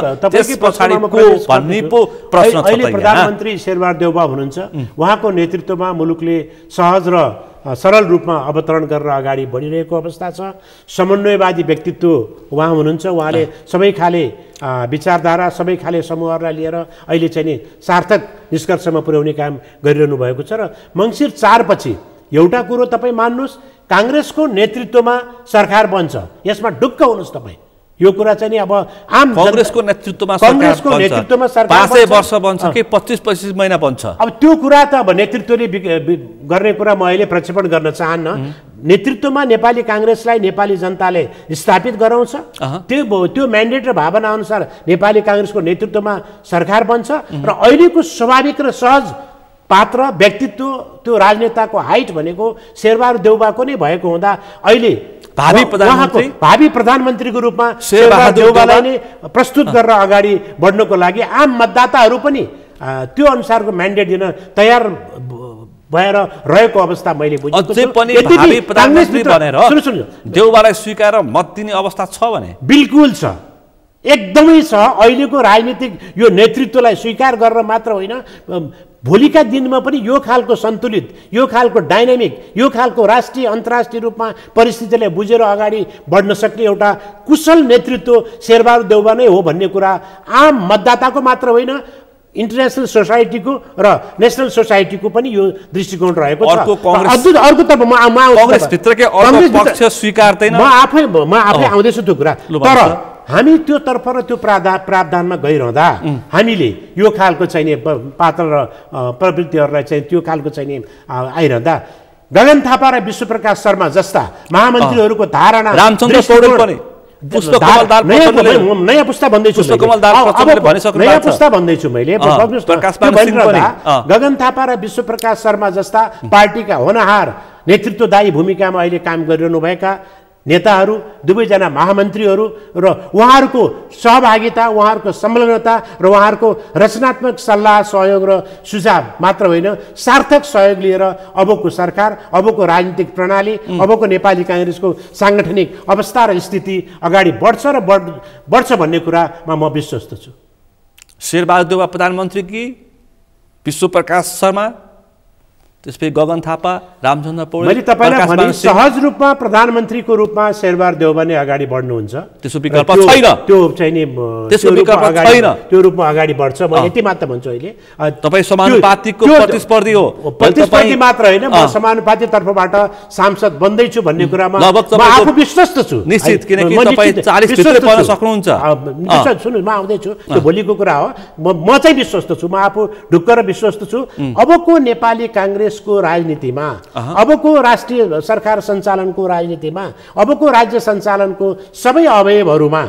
अहिले प्रधानमन्त्री शेरबहादुर देउवा हुनुहुन्छ। उहाँको नेतृत्वमा मुलुकले सहज र सरल रूपमा अवतरण गरेर अगाडि बढिरहेको अवस्था छ। समन्वयवादी व्यक्तित्व उहाँ हुनुहुन्छ। उहाँले सबै खाले विचारधारा सबै खाले समूहहरूलाई लिएर अहिले चाहिँ नि सार्थक निष्कर्षमा पुर्याउने काम गरिरहनु भएको छ। र मङ्सिर चार पछि एउटा कुरो तपाईँ मान्नुहोस्, काङ्ग्रेसको नेतृत्वमा सरकार बन्छ, यसमा ढुक्क हुनुहोस् तपाईँ। यो कुरा चाहिँ नि अब आम काङ्ग्रेसको नेतृत्वमा काङ्ग्रेसको नेतृत्वमा सरकार पाँचै वर्ष बन्छ कि पच्चिस पच्चिस महिना बन्छ। अब त्यो कुरा त अब नेतृत्वले गर्ने कुरा म अहिले प्रक्षेपण गर्न चाहन्न। नेतृत्वमा नेपाली काङ्ग्रेसलाई नेपाली जनताले स्थापित गराउँछ। त्यो त्यो म्यान्डेट र भावना अनुसार नेपाली काङ्ग्रेसको नेतृत्वमा सरकार बन्छ र अहिलेको स्वाभाविक र सहज पात्र व्यक्तित्व त्यो राजनेताको हाइट भनेको शेरबहादुर देउवाको नै भएको हुँदा अहिले भावी प्रधानमन्त्री भावी प्रधानमन्त्रीको रूपमा शेरबहादुर देउवालाई नै प्रस्तुत गरेर अगाडि बढ्नको लागि आम मतदाताहरू पनि त्यो अनुसारको म्यान्डेट दिन तयार भएर रहेको अवस्था मैले बुझेको छु। भावी प्रधानमन्त्री भनेर देउवालाई स्वीकार मत दिने अवस्था छ भने बिल्कुल छ, एकदमै छ। अहिलेको राजनीतिक यो नेतृत्वलाई स्वीकार गरेर मात्र होइन, भोलिका दिनमा पनि यो खालको सन्तुलित, यो खालको डाइनामिक, यो खालको राष्ट्रिय अन्तर्राष्ट्रिय रूपमा परिस्थितिलाई बुझेर अगाडि बढ्न सक्ने एउटा कुशल नेतृत्व शेरबहादुर देउवा नै हो भन्ने कुरा आम मतदाताको मात्र होइन, इन्टरनेसनल सोसाइटीको र नेसनल सोसाइटीको पनि यो दृष्टिकोण रहेको छ। अर्कोतर्फ म काङ्ग्रेसभित्रकै अर्को पक्ष स्वीकार्दैन। म आफै म आफै आउँदैछु त्यो कुरा। तर हामी त्यो तर्फ र त्यो प्रावधा प्रावधानमा गइरहँदा हामीले यो खालको चाहिने पात्र र प्रवृत्तिहरूलाई चाहिँ त्यो खालको चाहिने आइरहँदा गगन थापा र विश्वप्रकाश शर्मा जस्ता महामन्त्रीहरूको धारणा रामचन्द्र पौडेल पनि नयाँ पुस्ता भन्दैछु नयाँ पुस्ता भन्दैछु मैले गगन थापा र विश्वप्रकाश शर्मा जस्ता पार्टीका होनहार नेतृत्वदायी भूमिकामा अहिले काम गरिरहनु भएका नेताहरू, दुवैजना महामन्त्रीहरू र उहाँहरूको सहभागिता, उहाँहरूको संलग्नता र उहाँहरूको रचनात्मक सल्लाह सहयोग र सुझाव मात्र होइन, सार्थक सहयोग लिएर अबको सरकार, अबको राजनीतिक प्रणाली, अबको नेपाली काङ्ग्रेसको साङ्गठनिक अवस्था र स्थिति अगाडि बढ्छ र बढ बढ्छ भन्ने कुरामा म विश्वस्त छु। शेरबहादुर देउवा प्रधानमन्त्री कि विश्वप्रकाश शर्मा, त्यसपछि गगन थापा, रामचन्द्र पौडेल, मैले तपाईँलाई भने सहज रूपमा प्रधानमन्त्रीको रूपमा शेरबहादुर देउवा नै अगाडि बढ्नुहुन्छ। त्यसो विकल्प छैन, त्यो चाहिँ नि त्यसो विकल्प छैन, त्यो रूपमा अगाडि बढ्छ। म यति मात्र भन्छु अहिले। तपाईँ समानुपातिकको प्रतिस्पर्धी हो, प्रतिस्पर्धी मात्र होइन, म समानुपातिक तर्फबाट सांसद बन्दैछु भन्ने कुरामा म आफू विश्वस्त छु निश्चित, किनकि तपाईँ चालीस भित्र पर्न सक्नुहुन्छ। सुन्नु, म आउँदैछु, त्यो भोलिको कुरा हो। म चाहिँ विश्वस्त छु, म आफू ढुक्क र विश्वस्त छु। अबको नेपाली काङ्ग्रेस को राजनीतिमा, अबको राष्ट्रिय सरकार सञ्चालनको राजनीतिमा, अबको राज्य सञ्चालनको सबै अवयवहरूमा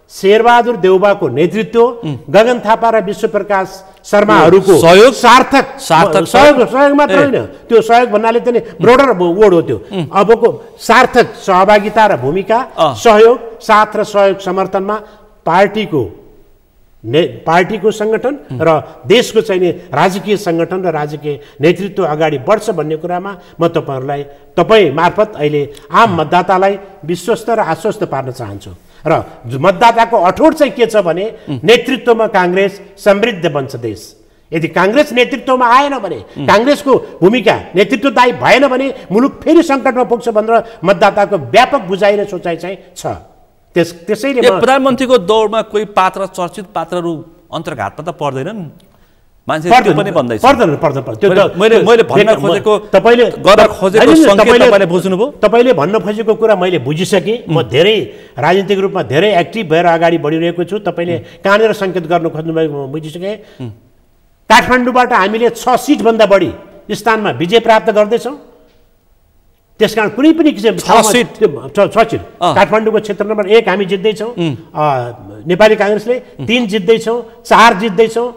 शेरबहादुर देउबाको नेतृत्व, गगन थापा र विश्वप्रकाश शर्माहरूको सहयोग सार्थक सार्थक सहयोग सहयोग मात्र होइन, त्यो सहयोग भन्नाले चाहिँ ब्रोडर वर्ड हो त्यो। अबको सार्थक सहभागिता र भूमिका, सहयोग, साथ र सहयोग समर्थनमा पार्टीको ने पार्टीको सङ्गठन र देशको चाहिँ नि राजकीय सङ्गठन र राजकीय नेतृत्व अगाडि बढ्छ भन्ने कुरामा म तपाईँहरूलाई तपाईँ मार्फत अहिले आम मतदातालाई विश्वस्त र आश्वस्त पार्न चाहन्छु। र मतदाताको अठोट चाहिँ के छ भने नेतृत्वमा काङ्ग्रेस समृद्ध बन्छ देश। यदि काङ्ग्रेस नेतृत्वमा आएन भने, काङ्ग्रेसको भूमिका नेतृत्वदायी भएन भने मुलुक फेरि सङ्कटमा पुग्छ भनेर मतदाताको व्यापक बुझाइ र सोचाइ चाहिँ छ। त्यस त्यसैले प्रधानमन्त्रीको दौडमा कोही पात्र, चर्चित पात्रहरू अन्तर्घातमा त पर्दैनन्, मान्छे त्यो पनि भन्दैछ। पर्दैन पर्दैन त्यो मैले मैले भन्न खोजेको तपाईँले गर्न खोजेको संकेत तपाईँले बुझ्नुभयो। तपाईँले भन्न खोजेको कुरा मैले बुझिसकेँ। म धेरै राजनीतिक रूपमा धेरै एक्टिभ भएर अगाडि बढिरहेको छु। तपाईँले कहाँनिर सङ्केत गर्नु खोज्नुभएको म बुझिसकेँ। काठमाडौँबाट हामीले छ सिटभन्दा बढी स्थानमा विजय प्राप्त गर्दैछौँ। त्यसकारण कुनै पनि किसिम छ सिट छ सिट काठमाडौँको क्षेत्र नम्बर एक हामी जित्दैछौँ। नेपाली काङ्ग्रेसले तिन जित्दैछौँ, चार जित्दैछौँ,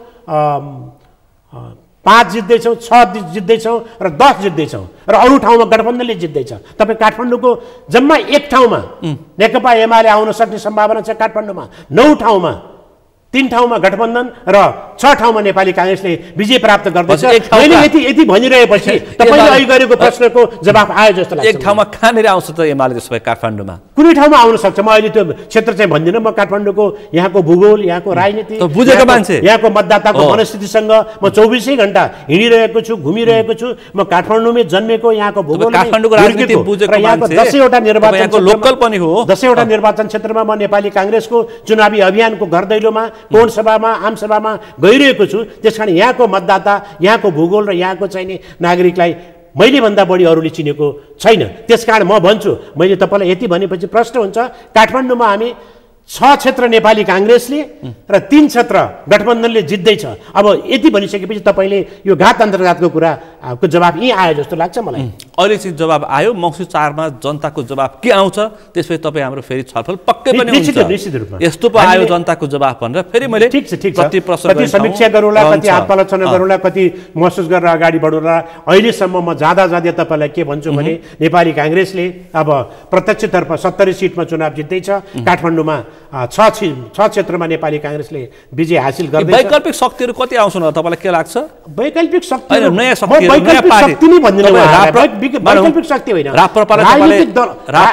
पाँच जित्दैछौँ, छ जित्दैछौँ र दस जित्दैछौँ र अरू ठाउँमा गठबन्धनले जित्दैछ। तपाईँ काठमाडौँको जम्मा एक ठाउँमा नेकपा एमाले आउन सक्ने सम्भावना छ। काठमाडौँमा नौ ठाउँमा, तीन ठाउँमा गठबन्धन र छ ठाउँमा नेपाली काङ्ग्रेसले विजय प्राप्त गर्दैछ। मैले यति यति भनिरहेपछि तपाईँले अहिले गरेको प्रश्नको जवाफ आयो जस्तो लाग्छ। एक ठाउँमा कहाँनिर आउँछ त एमाले त्यसो भए काठमाडौँमा? कुनै ठाउँमा आउन सक्छ। म अहिले त्यो क्षेत्र चाहिँ भन्दिनँ। म काठमाडौँको यहाँको भूगोल, यहाँको राजनीति, बुझेको मान्छे, यहाँको मतदाताको मनस्थितिसँग म चौबिसै घन्टा हिँडिरहेको छु, घुमिरहेको छु। म काठमाडौँमै जन्मेको, यहाँको भूगोल, काठमाडौँको राजनीति बुझेको मान्छे, दसैँवटा निर्वाचन लोकल पनि हो, दसैँवटा निर्वाचन क्षेत्रमा म नेपाली काङ्ग्रेसको चुनावी अभियानको घर दैलोमा, कोण सभामा, आम सभामा गइरहेको छु। त्यसकारण यहाँको मतदाता, यहाँको भूगोल र यहाँको चाहिँ नि नागरिकलाई मैले भन्दा बढी अरूले चिनेको छैन। त्यसकारण म भन्छु, मैले तपाईँलाई यति भनेपछि प्रश्न हुन्छ, काठमाडौँमा हामी छ क्षेत्र नेपाली काङ्ग्रेसले र तीन क्षेत्र गठबन्धनले जित्दैछ। अब यति भनिसकेपछि तपाईँले यो घात अन्तर्घातको कुराको जवाब यहीँ आयो जस्तो लाग्छ मलाई। अहिले चाहिँ जवाब आयो। मङ्सिर चारमा जनताको जवाब के आउँछ त्यसपछि तपाईँ हाम्रो फेरि छलफल पक्कै पनि निश्चित निश्चित रूपमा यस्तो पो आयो जनताको जवाब भनेर फेरि मैले ठिक छ ठिक छ कति प्रश्न कति समीक्षा गरौँला, कति आत्मालोचना गरौँला, कति महसुस गरेर अगाडि बढौँला। अहिलेसम्म म जाँदा जाँदै तपाईँलाई के भन्छु भने नेपाली काङ्ग्रेसले अब प्रत्यक्षतर्फ सत्तरी सिटमा चुनाव जित्दैछ। काठमाडौँमा छ छ क्षेत्रमा नेपाली काङ्ग्रेसले विजय हासिल गर्दैछ। वैकल्पिक शक्तिहरू कति आउँछन् तपाईलाई के लाग्छ? वैकल्पिक शक्ति नयाँ शक्ति, वैकल्पिक शक्ति नै भन्दिनँ। वैकल्पिक शक्ति होइन, राजनीतिक दल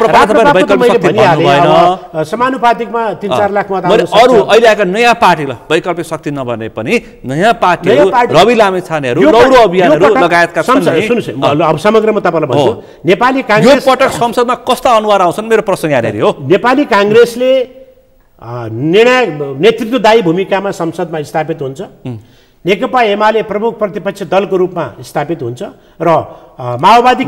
समानुपातिकमा तीन चार लाख मत आउँछ। अरू अहिले आएका नयाँ पार्टीलाई वैकल्पिक शक्ति नभने पनि नयाँ पार्टीहरू, रवि लामेछानेहरू, लौरो अभियानहरू लगायतका सुन्नुहोस्, अब समग्रमा तपाईँलाई भन्छु, नेपाली यो काङ्ग्रेस पटक संसदमा कस्ता अनुहार आउँछन् मेरो प्रश्न यहाँनिर हो। नेपाली काङ्ग्रेसले निर्णय नेतृत्वदायी भूमिकामा संसदमा स्थापित हुन्छ। नेकपा एमाले प्रमुख प्रतिपक्ष दलको रूपमा स्थापित हुन्छ र माओवादी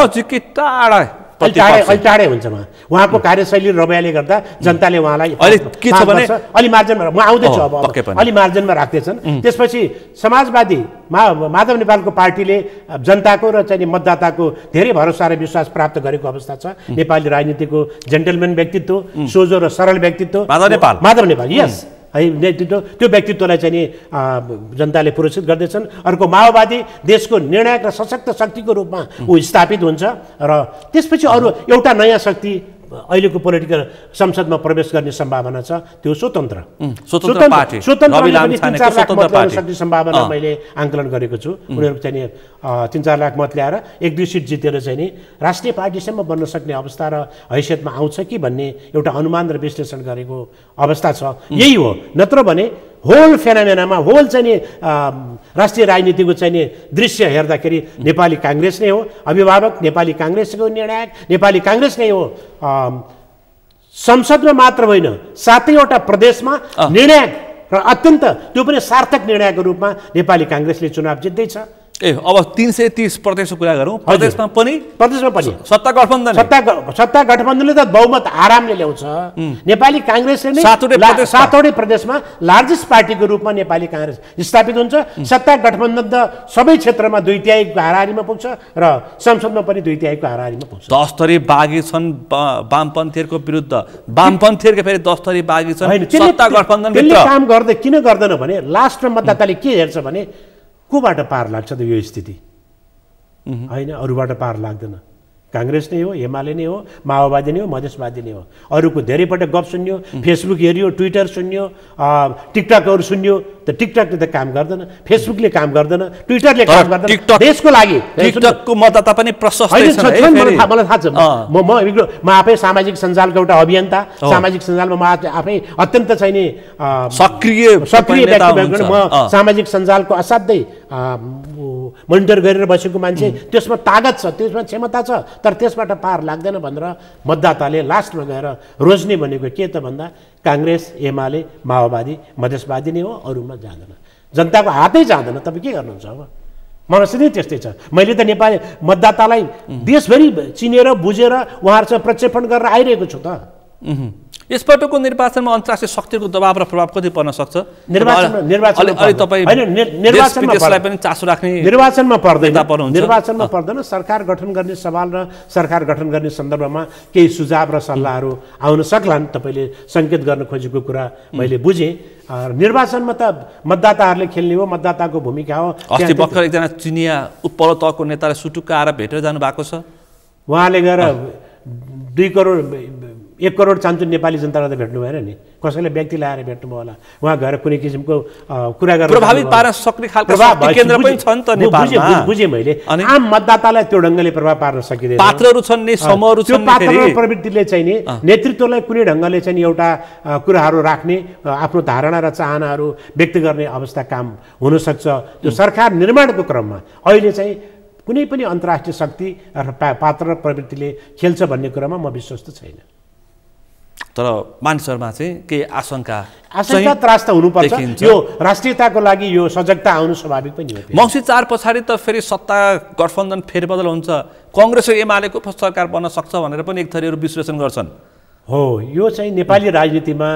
टाढै टाढै हुन्छ। उहाँको कार्यशैली रवैयाले गर्दा जनताले उहाँलाई अलि मार्जिनमा, म आउँदैछु अब, अलि मार्जिनमा राख्दैछन्। त्यसपछि समाजवादी मा माधव नेपालको पार्टीले जनताको र चाहिँ मतदाताको धेरै भरोसा र विश्वास प्राप्त गरेको अवस्था छ। नेपाली राजनीतिको जेन्टलम्यान व्यक्तित्व, सोझो र सरल व्यक्तित्व माधव नेपाल माधव नेपाल यस है नेतृत्व, त्यो व्यक्तित्वलाई चाहिँ नि जनताले पुरस्कृत गर्दैछन्। अर्को माओवादी देशको निर्णायक र सशक्त शक्तिको रूपमा ऊ स्थापित हुन्छ र त्यसपछि अरू एउटा नयाँ शक्ति अहिलेको पोलिटिकल संसदमा प्रवेश गर्ने सम्भावना छ, त्यो स्वतन्त्र स्वतन्त्र पार्टी सक्ने सम्भावना मैले आङ्कलन गरेको छु। उनीहरू चाहिँ नि तीन चार लाख मत ल्याएर एक दुई सिट जितेर चाहिँ नि राष्ट्रिय पार्टीसम्म बन्न सक्ने अवस्था र हैसियतमा आउँछ कि भन्ने एउटा अनुमान र विश्लेषण गरेको अवस्था छ। यही हो, नत्र भने होल फेनामेनामा, होल चाहिँ नि राष्ट्रिय राजनीतिको चाहिँ नि दृश्य हेर्दाखेरि नेपाली काङ्ग्रेस नै हो अभिभावक, नेपाली काङ्ग्रेसको निर्णायक, नेपाली काङ्ग्रेस नै हो संसदमा मात्र होइन सातैवटा प्रदेशमा निर्णायक र अत्यन्त त्यो पनि सार्थक निर्णयको रूपमा नेपाली काङ्ग्रेसले चुनाव जित्दैछ। ए अब तीन सय तीस प्रदेशको कुरा गरौँ, प्रदेशमा पनि प्रदेशमा पनि सत्ता गठबन्धन सत्ता सत्ता गठबन्धनले त बहुमत आरामले ल्याउँछ। नेपाली काङ्ग्रेसले नै सातवटै प्रदेश सातवटै प्रदेशमा लार्जेस्ट पार्टीको रूपमा नेपाली काङ्ग्रेस स्थापित हुन्छ। सत्ता गठबन्धन त सबै क्षेत्रमा दुई तिहाईको हाराहारीमा पुग्छ र संसदमा पनि दुई तिहाईको हाराहारीमा पुग्छ। दस थरी बागी छन् वामपन्थीहरूको विरुद्ध, वामपन्थीहरूको फेरि दस थरी बागी छन् सत्ता गठबन्धनभित्र। काम गर्दै किन गर्दैन भने लास्टमा मतदाताले के हेर्छ भने कोबाट पार लाग्छ त यो स्थिति होइन, अरूबाट पार लाग्दैन। काङ्ग्रेस नै हो, एमाले नै हो, माओवादी नै हो, मधेसवादी नै हो। अरूको धेरैपल्ट गफ सुन्यो, फेसबुक हेऱ्यो, ट्विटर सुन्यो, टिकटकहरू सुन्यो, त टिकटकले त काम गर्दैन, फेसबुकले काम गर्दैन, ट्विटरले काम गर्दैन देशको लागि। टिकटकको मतदाता पनि प्रशस्त छन्। मलाई थाहा छ, म म म आफै सामाजिक सञ्जालको एउटा अभियन्ता, सामाजिक सञ्जालमा म आफै अत्यन्त चाहिँ नि सक्रिय सक्रिय व्यक्ति भएको म सामाजिक सञ्जालको असाध्यै मोनिटर गरेर बसेको मान्छे। त्यसमा तागत छ, त्यसमा क्षमता छ, तर त्यसबाट पार लाग्दैन भनेर मतदाताले लास्टमा गएर रोज्ने भनेको के त भन्दा काङ्ग्रेस, एमाले, माओवादी, मधेसवादी नै हो, अरूमा जाँदैन। जनताको हातै जाँदैन, तपाईँ के गर्नुहुन्छ अब? मलाई सिधै त्यस्तै छ। मैले त नेपाली मतदातालाई देशभरि चिनेर बुझेर उहाँहरूसँग प्रक्षेपण गरेर आइरहेको छु त। यसपटकको निर्वाचनमा अन्तर्राष्ट्रिय शक्तिको दबाव र प्रभाव कति पर्न सक्छ? निर्वाचनमा निर्वाचनमा पनि चासो राख्ने निर्वाचनमा पर्दैन, निर्वाचनमा पर्दैन। सरकार गठन गर्ने सवाल र सरकार गठन गर्ने सन्दर्भमा केही सुझाव र सल्लाहहरू आउन सक्लान्। तपाईँले सङ्केत गर्न खोजेको कुरा मैले बुझेँ। निर्वाचनमा त मतदाताहरूले खेल्ने हो, मतदाताको भूमिका हो। अस्ति भर्खर एकजना चिनिया उपल्लो तहको नेताले सुटुक्क आएर भेटेर जानु भएको छ। उहाँले गएर दुई करोड एक करोड चान्चु नेपाली जनतालाई त भेट्नु भएन नि, कसैले व्यक्ति ल्याएर भेट्नुभयो होला। उहाँ गएर कुनै किसिमको कुरा गरेर प्रभावित पार्न सक्ने खालको शक्ति केन्द्र पनि छ नि त नेपालमा। बुझेँ मैले, आम मतदातालाई त्यो ढङ्गले प्रभाव पार्न सकिँदैन। पात्रहरू छन् नि, समूहहरू छन् नि, पात्र प्रवृत्तिले चाहिँ नि नेतृत्वलाई कुनै ढङ्गले चाहिँ एउटा कुराहरू राख्ने, आफ्नो धारणा र चाहनाहरू व्यक्त गर्ने अवस्था काम हुनसक्छ। त्यो सरकार निर्माणको क्रममा अहिले चाहिँ कुनै पनि अन्तर्राष्ट्रिय शक्ति अथवा पात्र र प्रवृत्तिले खेल्छ भन्ने कुरामा म विश्वस्त छैन। तर मानिसहरूमा चाहिँ केही आशंका आशंका त्रास त हुनुपर्छ। यो राष्ट्रियताको लागि यो सजगता आउनु स्वाभाविक पनि हो। मङ्सिर चार पछाडि त फेरि सत्ता गठबन्धन फेरबदल हुन्छ, कङ्ग्रेस र एमालेको सरकार बन्न सक्छ भनेर पनि एक थरीहरू विश्लेषण गर्छन्। हो, यो चाहिँ नेपाली राजनीतिमा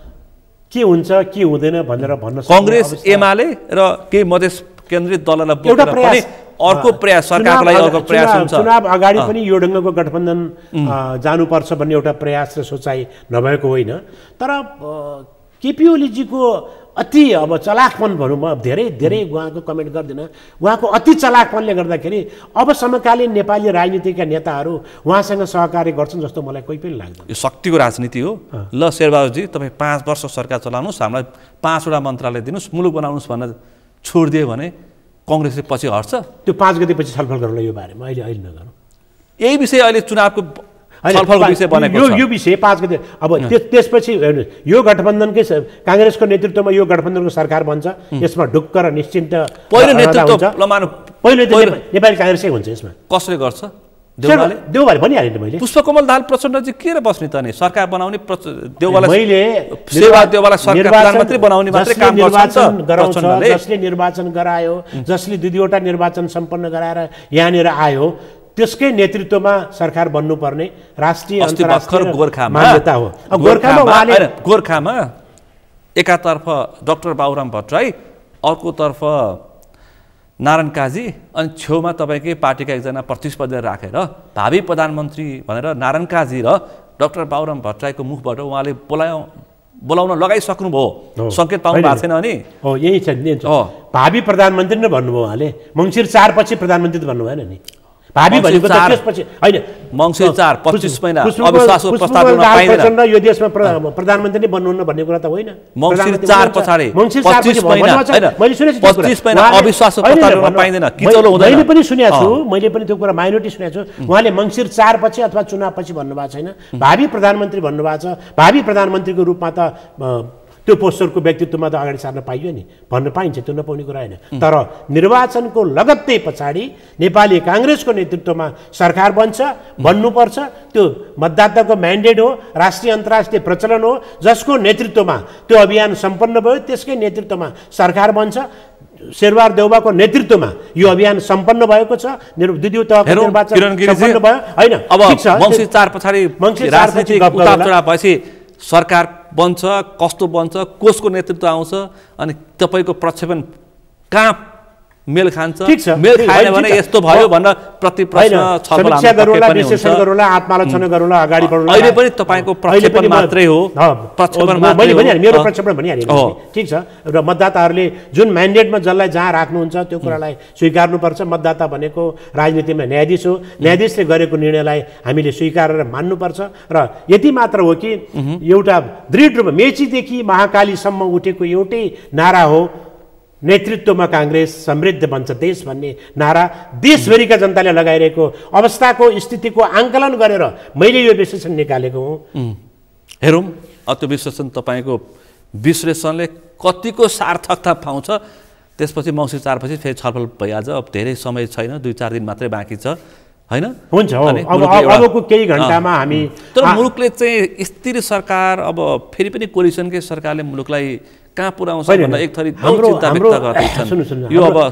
के हुन्छ के हुँदैन भनेर भन्न सक्छ। कङ्ग्रेस, एमाले र केही मधेस केन्द्रित दललाई बोकेर पनि अर्को प्रयास, सरकारको लागि अर्को प्रयास हुन्छ। चुनाव अगाडि पनि यो ढङ्गको गठबन्धन जानुपर्छ भन्ने एउटा प्रयास र सोचाइ नभएको होइन। तर केपी ओलीजीको अति अब चलाकपन भनौँ, म धेरै धेरै उहाँको कमेन्ट गर्दिनँ, उहाँको अति चलाकपनले गर्दाखेरि अब समकालीन नेपाली राजनीतिका नेताहरू उहाँसँग सहकार्य गर्छन् जस्तो मलाई कोही पनि लाग्दैन। यो शक्तिको राजनीति हो। ल शेरबहादुरजी, तपाईँ पाँच वर्ष सरकार चलाउनुहोस्, हामीलाई पाँचवटा मन्त्रालय दिनुहोस्, मुलुक बनाउनुहोस् भनेर छोडिदियो भने कङ्ग्रेसले पछि हट्छ? त्यो पाँच गतेपछि छलफल गरौँला यो बारेमा, अहिले अहिले नगरौँ। यही विषय अहिले चुनावको छलफलको विषय बनेको छ। यो विषय पाँच गते अब त्यसपछि यो गठबन्धनकै काङ्ग्रेसको नेतृत्वमा यो गठबन्धनको सरकार बन्छ, यसमा ढुक्क र निश्चिन्त पहिलो नेतृत्व पहिलो नेपाली काङ्ग्रेसै हुन्छ। यसमा कसले गर्छ? देउवाले देउवाले भनिहालेँ नि मैले। पुष्पकमल दाहाल प्रचण्डजी के र बस्ने त नि सरकार बनाउने, देउवालाई मैले सेवा देउवालाई सरकार प्रधानमन्त्री बनाउने मात्रै काम गर्छ। जसले निर्वाचन गरायो, जसले दुई दुईवटा निर्वाचन सम्पन्न गराएर यहाँनिर आयो, त्यसकै नेतृत्वमा सरकार बन्नुपर्ने राष्ट्रिय अन्तर्राष्ट्रिय मान्यता हो। गोर्खामा गोर्खामा एकातर्फ डाक्टर बाबुराम भट्टराई, अर्कोतर्फ नारायण काजी, अनि छेउमा तपाईँकै पार्टीका एकजना प्रतिस्पर्धी राखेर भावी प्रधानमन्त्री भनेर नारायण काजी र डाक्टर बाबुराम भट्टराईको मुखबाट उहाँले बोलाउ बोलाउन लगाइसक्नुभयो, सङ्केत पाउनु भएको छैन? अनि हो, यही छ, भावी प्रधानमन्त्री नै भन्नुभयो उहाँले। मङ्सिर चार पछि प्रधानमन्त्री त भन्नु भएन नि, भावी भनेको त त्यसपछि होइन। मङ्सिर चार पच्चिस महिना अविश्वासको प्रस्ताव पाइँदैन, यो देशमा प्रधानमन्त्री नै बन्नुहुन्न भन्ने कुरा त होइन। मङ्सिर चार पछाडि पच्चिस महिना मैले सुनेको छु, पच्चिस महिना अविश्वासको प्रस्ताव पाइँदैन, किचलो हुँदैन। मैले पनि सुनेको छु, मैले पनि त्यो कुरा माइनोरिटी सुनेको छु। उहाँले मङ्सिर चार पछि अथवा चुनाव पछि भन्नुभएको छैन, भावी प्रधानमन्त्री भन्नुभएको छ। भावी प्रधानमन्त्रीको रूपमा त त्यो पोस्टरको व्यक्तित्वमा त अगाडि सार्न पाइयो नि, भन्न पाइन्छ, त्यो नपाउने कुरा होइन। तर निर्वाचनको लगत्तै पछाडि नेपाली काङ्ग्रेसको नेतृत्वमा सरकार बन्छ, बन्नुपर्छ। त्यो मतदाताको म्यान्डेट हो, राष्ट्रिय अन्तर्राष्ट्रिय प्रचलन हो, जसको नेतृत्वमा त्यो अभियान सम्पन्न भयो, त्यसकै नेतृत्वमा सरकार बन्छ। शेरबहादुर देउवाको नेतृत्वमा यो अभियान सम्पन्न भएको छ, द्वितीय तहको निर्वाचन सम्पन्न भयो होइन। अब मङ्सिर चार पछाडि राजनीतिक उतार चढाव भएपछि सरकार बन्छ, कस्तो बन्छ, कसको नेतृत्व आउँछ, अनि तपाईँको प्रक्षेपण कहाँ मेल खान्छ, मेल खाएन भने यस्तो भयो भनेर प्रति प्रश्न छलफल समीक्षा गरौँला, विश्लेषण गरौँला, आत्मालोचना गरौँला, अगाडि बढौँला। अहिले पनि तपाईँको प्रक्षेपण मात्रै हो, प्रक्षेपण मैले भनिहालेँ, मेरो प्रक्षेपण भनिहालेँ। ठिक छ, र मतदाताहरूले जुन म्यान्डेटमा जसलाई जहाँ राख्नुहुन्छ त्यो कुरालाई स्वीकार्नुपर्छ। मतदाता भनेको राजनीतिमा न्यायाधीश हो, न्यायाधीशले गरेको निर्णयलाई हामीले स्वीकारेर मान्नुपर्छ। र यति मात्र हो कि एउटा दृढ रूपमा मेचीदेखि महाकालीसम्म उठेको एउटै नारा हो, नेतृत्वमा काङ्ग्रेस, समृद्ध बन्छ देश भन्ने नारा देशभरिका जनताले लगाइरहेको अवस्थाको स्थितिको आङ्कलन गरेर मैले यो विश्लेषण निकालेको हुँ। हेरौँ त्यो विश्लेषण तपाईँको विश्लेषणले कतिको सार्थकता पाउँछ। त्यसपछि मङ्सिर चारपछि फेरि छलफल भइहाल्छ। अब धेरै समय छैन, दुई चार दिन मात्रै बाँकी छ होइन। हुन्छ, अबको केही घन्टामा हामी। तर मुलुकले चाहिँ स्थिर सरकार, अब फेरि पनि कोलिसनकै सरकारले मुलुकलाई कहाँ पुर्याउँछ भनेर एक थरी चिन्ता व्यक्त गर्दैछन्। यो अब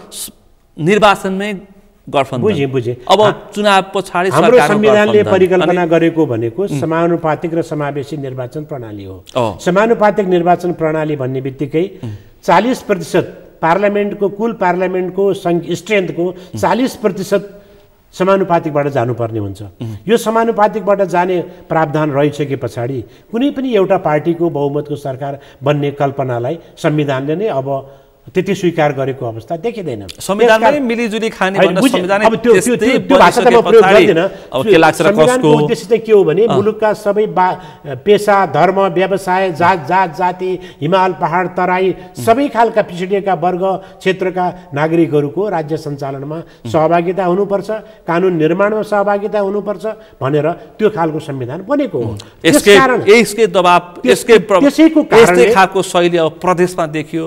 निर्वाचनमै गठबन्धन, बुझेँ बुझेँ अब चुनाव पछाडि हाम्रो संविधानले परिकल्पना गरेको भनेको समानुपातिक र समावेशी निर्वाचन प्रणाली हो। समानुपातिक निर्वाचन प्रणाली भन्ने बित्तिकै चालिस प्रतिशत पार्लियामेन्टको कुल पार्लियामेन्टको स्ट्रेन्थको चालिस प्रतिशत समानुपातिकबाट जानुपर्ने हुन्छ। यो समानुपातिकबाट जाने प्रावधान रहिसके पछाडि कुनै पनि एउटा पार्टीको बहुमतको सरकार बन्ने कल्पनालाई संविधानले नै अब त्यति स्वीकार गरेको अवस्था देखिँदैन। संविधानमै मिलिजुली खाने भन्ने संविधान अब त्यो त्यो भाषा त म प्रयोग गर्दिनँ। संविधानको उद्देश्य चाहिँ के हो भने मुलुकका सबै बा पेसा, धर्म, व्यवसाय, जात जात जाति, हिमाल, पहाड, तराई सबै खालका पिछडिएका वर्ग क्षेत्रका नागरिकहरूको राज्य सञ्चालनमा सहभागिता हुनुपर्छ, कानुन निर्माणमा सहभागिता हुनुपर्छ भनेर त्यो खालको संविधान बनेको हो। यसकै यसकै दबाब, यसकै त्यसैको कारणले खालको शैली अब प्रदेशमा देखियो।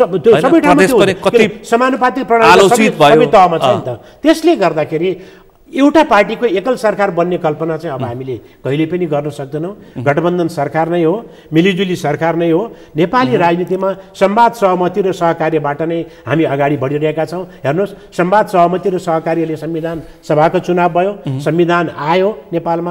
समानुपातिक प्रणाली सबै तहमा छ नि त। त्यसले गर्दाखेरि एउटा पार्टीको एकल सरकार बन्ने कल्पना चाहिँ अब हामीले कहिले पनि गर्न सक्दैनौँ। गठबन्धन सरकार नै हो, मिलिजुली सरकार नै हो। नेपाली राजनीतिमा संवाद, सहमति र सहकार्यबाट नै हामी अगाडि बढिरहेका छौँ। हेर्नुहोस्, संवाद, सहमति र सहकार्यले संविधान सभाको चुनाव भयो, संविधान आयो नेपालमा।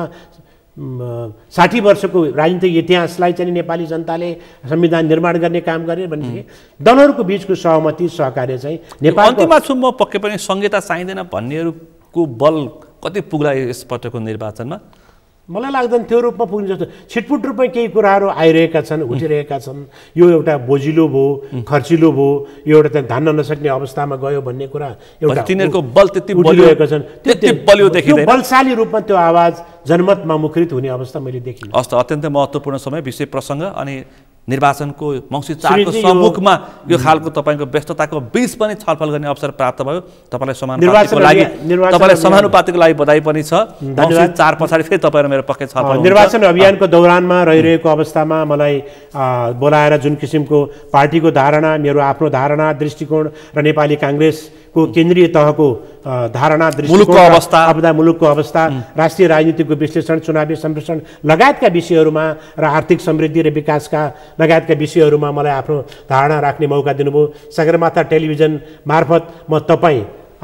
साठी वर्षको राजनीतिक इतिहासलाई चाहिँ नेपाली जनताले संविधान निर्माण गर्ने काम गरे भनेदेखि दलहरूको बिचको सहमति, सहकार्य चाहिँ नेपाल। अन्तिममा छु म, पक्कै पनि संहिता चाहिँदैन भन्नेहरूको बल कति पुग्ला यसपटकको निर्वाचनमा? मलाई लाग्दैन त्यो रूपमा पुग्ने जस्तो। छिटपुट रूपमा केही कुराहरू आइरहेका छन्, उठिरहेका छन्। यो एउटा बोझिलो भयो, खर्चिलो भयो, यो एउटा धान्न नसक्ने अवस्थामा गयो भन्ने कुरा एउटा तिनीहरूको बल त्यति बलिरहेका छन्। त्यति बलियो देखिँदैन। बलशाली रूपमा त्यो आवाज जनमतमा मुखरित हुने अवस्था मैले देखिनँ। हस् त, अत्यन्तै महत्त्वपूर्ण समय, विषय प्रसङ्ग अनि निर्वाचनको मङ्सिर चारको सम्मुखमा यो खालको तपाईँको व्यस्तताको बीच पनि छलफल गर्ने अवसर प्राप्त भयो। तपाईँलाई समानुपातिको लागि तपाईँलाई समानुपातिको लागि बधाई पनि छ। मङ्सिर चार पछाडि फेरि तपाईँ मेरो पक्कै छलफल। निर्वाचन अभियानको दौरानमा रहिरहेको अवस्थामा मलाई बोलाएर जुन किसिमको पार्टीको धारणा, मेरो आफ्नो धारणा, दृष्टिकोण र नेपाली काङ्ग्रेसको केन्द्रीय तहको धारणा, मुलुकको अवस्था, आपदा मुलुकको अवस्था, राष्ट्रिय राजनीतिको विश्लेषण, चुनावी सम्प्रेषण लगायतका विषयहरूमा र आर्थिक समृद्धि र विकासका लगायतका विषयहरूमा मलाई आफ्नो धारणा राख्ने मौका दिनुभयो। सगरमाथा टेलिभिजन मार्फत म तपाईँ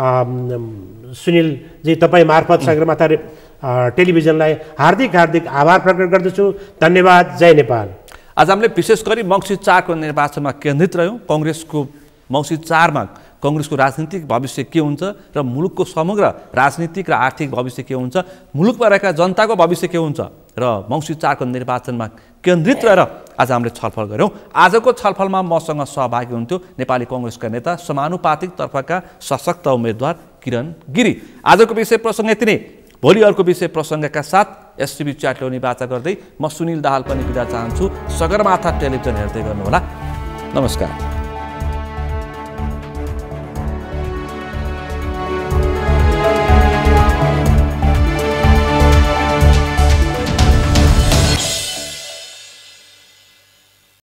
सुनिलजी, तपाईँ मार्फत सगरमाथा टेलिभिजनलाई हार्दिक हार्दिक आभार प्रकट गर्दछु। धन्यवाद। जय नेपाल। आज हामीले विशेष गरी मङ्सिर चारको निर्वाचनमा केन्द्रित रह्यौँ। कङ्ग्रेसको मङ्सिर चारमा कङ्ग्रेसको राजनीतिक भविष्य के हुन्छ र मुलुकको समग्र राजनीतिक र आर्थिक भविष्य के हुन्छ, मुलुकमा रहेका जनताको भविष्य के हुन्छ र मङ्सिर चारको निर्वाचनमा केन्द्रित रहेर आज हामीले छलफल गऱ्यौँ। आजको छलफलमा मसँग सहभागी हुन्थ्यो नेपाली कङ्ग्रेसका नेता, समानुपातिक तर्फका सशक्त उम्मेदवार किरण गिरी। आजको विषय प्रसङ्ग यति नै। भोलि अर्को विषय प्रसङ्गका साथ एसटिभी च्याट ल्याउने वाचा गर्दै म सुनिल दाहाल पनि बिदा चाहन्छु। सगरमाथा टेलिभिजन हेर्दै गर्नुहोला। नमस्कार।